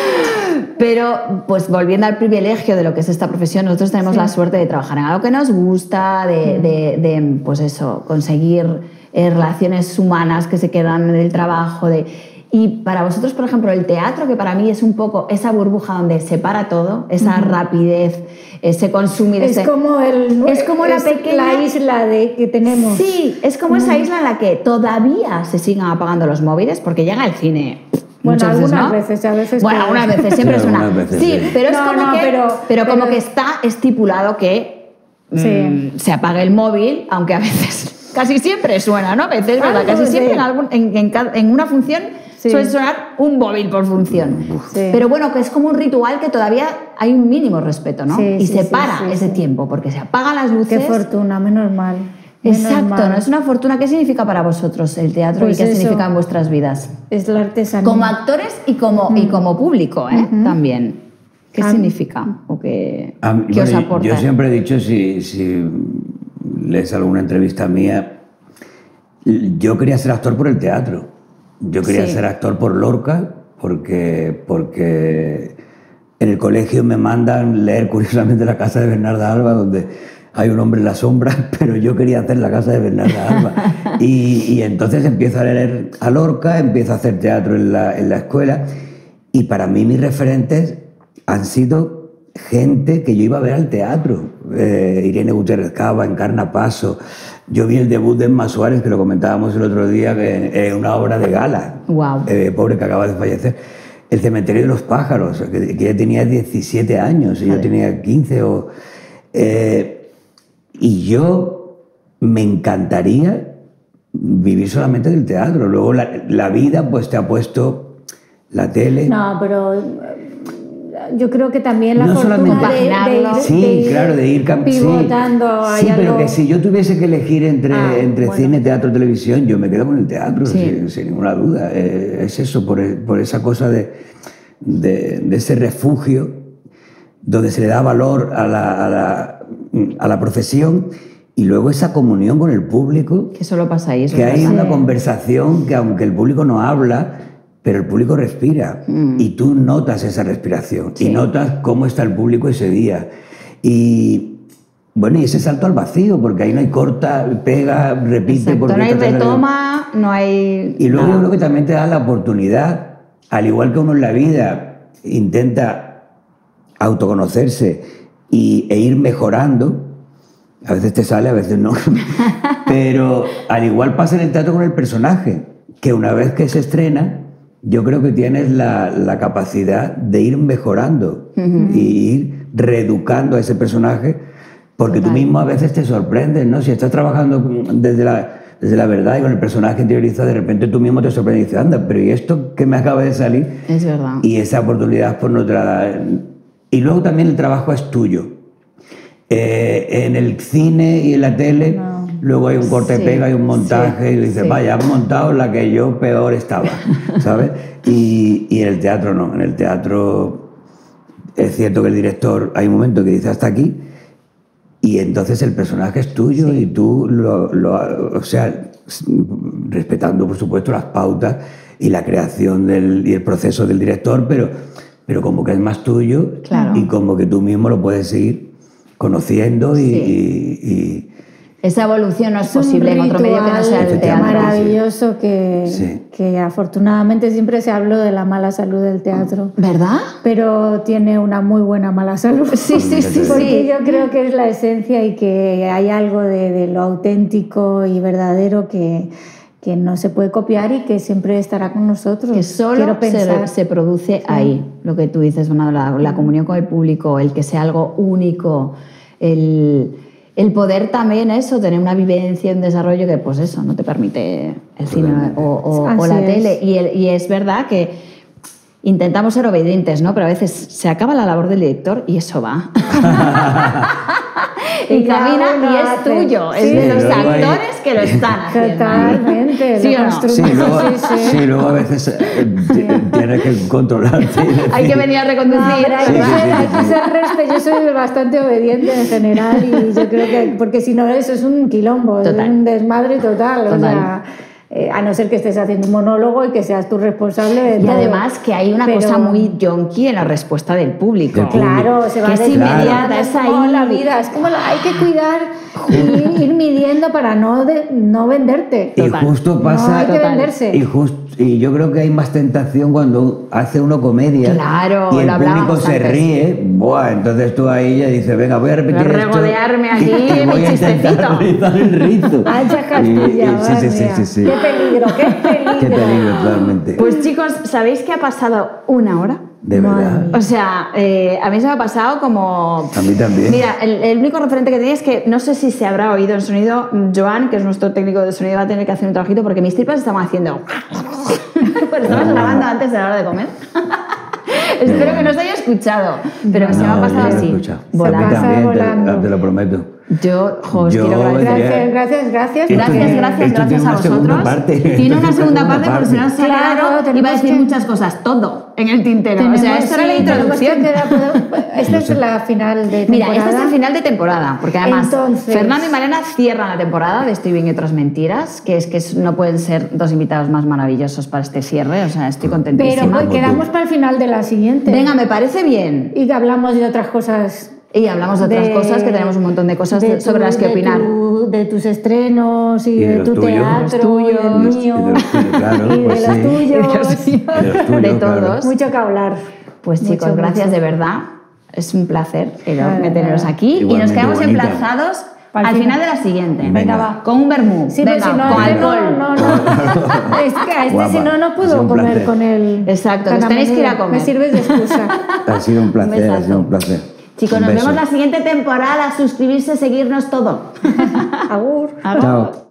Pero, pues volviendo al privilegio de lo que es esta profesión, nosotros tenemos sí. la suerte de trabajar en algo que nos gusta, de, de, de pues eso, conseguir eh, relaciones humanas que se quedan en el trabajo, de... Y para vosotros, por ejemplo, el teatro, que para mí es un poco esa burbuja donde se para todo, esa uh-huh. rapidez, ese consumir... Es ese, como, el, es como es la pequeña... la isla de, que tenemos. Sí, es como uh-huh. esa isla en la que todavía se sigan apagando los móviles, porque llega el cine... Bueno, Muchas algunas veces, ¿no? veces, a veces... Bueno, algunas veces, siempre sí, es una... Veces, sí, sí, pero es no, como no, que... Pero, pero como pero, que está estipulado que sí. mmm, se apague el móvil, aunque a veces... Casi siempre suena, ¿no? A veces, ¿verdad? Casi sí. siempre en, algún, en, en, en una función... Sí. Suele sonar un móvil por función. Sí. Pero bueno, que es como un ritual que todavía hay un mínimo respeto, ¿no? Sí, y sí, se sí, para sí, ese sí. tiempo, porque se apagan las luces. Qué fortuna, menos mal. Menos Exacto, mal. ¿no? Es una fortuna. ¿Qué significa para vosotros el teatro pues y qué eso. significa en vuestras vidas? Es la artesanía. Como actores y como, mm. y como público, ¿eh? Uh-huh. También. ¿Qué um, significa? ¿O qué, um, ¿qué bueno, os aporta? Yo siempre he dicho, si, si lees alguna entrevista mía, yo quería ser actor por el teatro. Yo quería sí. ser actor por Lorca, porque, porque en el colegio me mandan leer curiosamente La casa de Bernarda Alba, donde hay un hombre en la sombra, pero yo quería hacer La casa de Bernarda Alba. y, y entonces empiezo a leer a Lorca, empiezo a hacer teatro en la, en la escuela, y para mí mis referentes han sido gente que yo iba a ver al teatro. Eh, Irene Gutiérrez Cava, Encarna Paso. Yo vi el debut de Emma Suárez, que lo comentábamos el otro día, en, en una obra de gala. Wow. Eh, pobre que acaba de fallecer. El cementerio de los pájaros, que, que ella tenía diecisiete años, y yo tenía quince. O, eh, y yo me encantaría vivir solamente del teatro. Luego la, la vida pues te ha puesto la tele. No, pero... Yo creo que también la no fortuna de, de, ir, sí, de ir claro, de ir pivotando. Sí, sí pero algo... que si yo tuviese que elegir entre, ah, entre bueno. cine, teatro, televisión, yo me quedo con el teatro, sí. sin, sin ninguna duda. Eh, es eso, por, por esa cosa de, de, de ese refugio donde se le da valor a la, a la, a la profesión, y luego esa comunión con el público. Que solo pasa ahí. Eso que hay pasa. una conversación que, aunque el público no habla, pero el público respira, mm. y tú notas esa respiración, sí. y notas cómo está el público ese día. Y bueno, y ese salto al vacío, porque ahí no hay corta, pega, repite. Exacto, no hay retoma, no hay... Y luego yo creo que también te da la oportunidad, al igual que uno en la vida intenta autoconocerse y, e ir mejorando, a veces te sale, a veces no, pero al igual pasa en el teatro con el personaje, que una vez que se estrena, yo creo que tienes la, la capacidad de ir mejorando uh-huh. y ir reeducando a ese personaje, porque Total. Tú mismo a veces te sorprendes, ¿no? Si estás trabajando desde la, desde la verdad y con el personaje interiorizado, de repente tú mismo te sorprendes y dices, anda, pero ¿y esto que me acaba de salir? Es verdad. Y esa oportunidad por no te la da. Y luego también el trabajo es tuyo. Eh, en el cine y en la tele, no. luego hay un corte-pega Sí, y un montaje, sí, y dices, sí. vaya, has montado la que yo peor estaba, ¿sabes? Y, y en el teatro no, en el teatro es cierto que el director, hay un momento que dice hasta aquí, y entonces el personaje es tuyo Sí. y tú, lo, lo, o sea, respetando por supuesto las pautas y la creación del, y el proceso del director, pero, pero como que es más tuyo, Claro. y como que tú mismo lo puedes seguir conociendo y, Sí. y, y Esa evolución no es, Es un posible en otro medio que no sea el ritual teatro. maravilloso que, Sí. que afortunadamente siempre se habló de la mala salud del teatro, ¿Verdad? pero tiene una muy buena mala salud. Sí, sí, sí, Porque sí. yo creo que es la esencia y que hay algo de, de lo auténtico y verdadero que, que no se puede copiar y que siempre estará con nosotros. Que solo Quiero pensar. se, se produce ahí, lo que tú dices, bueno, la, la comunión con el público, el que sea algo único, el, el poder también eso, tener una vivencia, un desarrollo que pues eso no te permite el cine o, o- o Así la es. tele. Y, el- y es verdad que intentamos ser obedientes, ¿no? Pero a veces se acaba la labor del director y eso va. y Y cada camina uno y es hace. tuyo, es Sí. de los Sí, luego hay- actores que lo están haciendo. Totalmente, ¿Sí lo o no? Sí, construimos. luego, Sí, sí. sí, luego a veces eh, t- tienes que controlarte. y decir, Hay que venir a No, reconducir. pero hay que Sí, sí, ser, sí, hay sí, que sí. ser respe- Yo soy bastante obediente en general y yo creo que, porque si no eso es un quilombo, Total. es un desmadre total. O Total. sea, eh, a no ser que estés haciendo un monólogo y que seas tú responsable de Y todo. además que hay una Pero- cosa muy yonki en la respuesta del público. Del público. Claro, se va Que es desmediando, inmediata, es es como ahí. la vida, es como la, hay que cuidar y ir midiendo para no, de- no venderte. Y Total. justo pasa. No hay que Total. venderse. Y, just- y yo creo que hay más tentación cuando hace uno comedia Claro, y el lo público hablábamos se antes. ríe. Buah, entonces tú ahí ya dices, venga, voy a repetir Voy a esto. regodearme aquí y voy mi a intentar chistecito. rizar el rizo. Ancha Y- Castilla, y- sí, madre sí, sí, mía. sí, sí. Qué peligro, qué peligro. Qué peligro, totalmente. Pues chicos, ¿sabéis que ha pasado una hora? De Madre verdad. mía. O sea, eh, a mí se me ha pasado como... A mí también. Mira, el, el único referente que tenía es que no sé si se habrá oído en sonido. Joan, que es nuestro técnico de sonido, va a tener que hacer un trabajito porque mis tripas estaban haciendo... Pues estamos grabando antes de la hora de comer. Espero que no se haya escuchado, pero se me ha No, pasado yo lo he así. escuchado. Volando. A mí pasa también, te- volando. te, lo prometo. Yo, jo, os Yo quiero agradecer. vendría- Gracias, gracias, gracias. Esto Gracias, tiene- gracias, esto tiene gracias a una segunda vosotros. parte. Tiene Esto una tiene segunda una parte, porque si no se ha Claro, quedado, iba a tenemos decir que- muchas cosas, todo en el tintero. Tenemos- o sea, esto era la sí, tenemos introducción. que quedar- podemos- Esta es la final de temporada. Mira, este es el final de temporada, porque además Entonces- Fernando y Malena cierran la temporada de Estoy bien y otras mentiras, que es que es- no pueden ser dos invitados más maravillosos para este cierre, o sea, estoy Pero contentísima. pues, Como quedamos tú. para el final de la siguiente. Venga, me parece bien. Y que hablamos de otras cosas. Y hablamos de otras cosas, que tenemos un montón de cosas de de- sobre tu- las que de opinar. tu- de tus estrenos y, Y de de, los tu tuyos. teatro, De los y del tuyos. mío. Y de los tuyos, claro, y de pues los sí. tuyos. De los tuyos. De los tuyos, De claro. todos. Mucho que hablar. Pues Mucho, chicos, gracias mucho. de verdad. Es un placer enorme Nada, teneros nada. aquí y nos Igualmente quedamos bonita. emplazados Al al final. final de la siguiente. Venga. Venga, va. Con un vermú. Sí, Venga, pero si no, con este no, alcohol. no, no. Es que a este Guapa, si no, no ha sido puedo un comer placer. con él. Exacto, tan nos tenéis que ir a menudo. comer. Me sirves de excusa. Ha sido un placer, besazo. ha sido un placer. Chicos, Un nos beso. vemos la siguiente temporada. Suscribirse, seguirnos todo. Agur. Agur. Chao.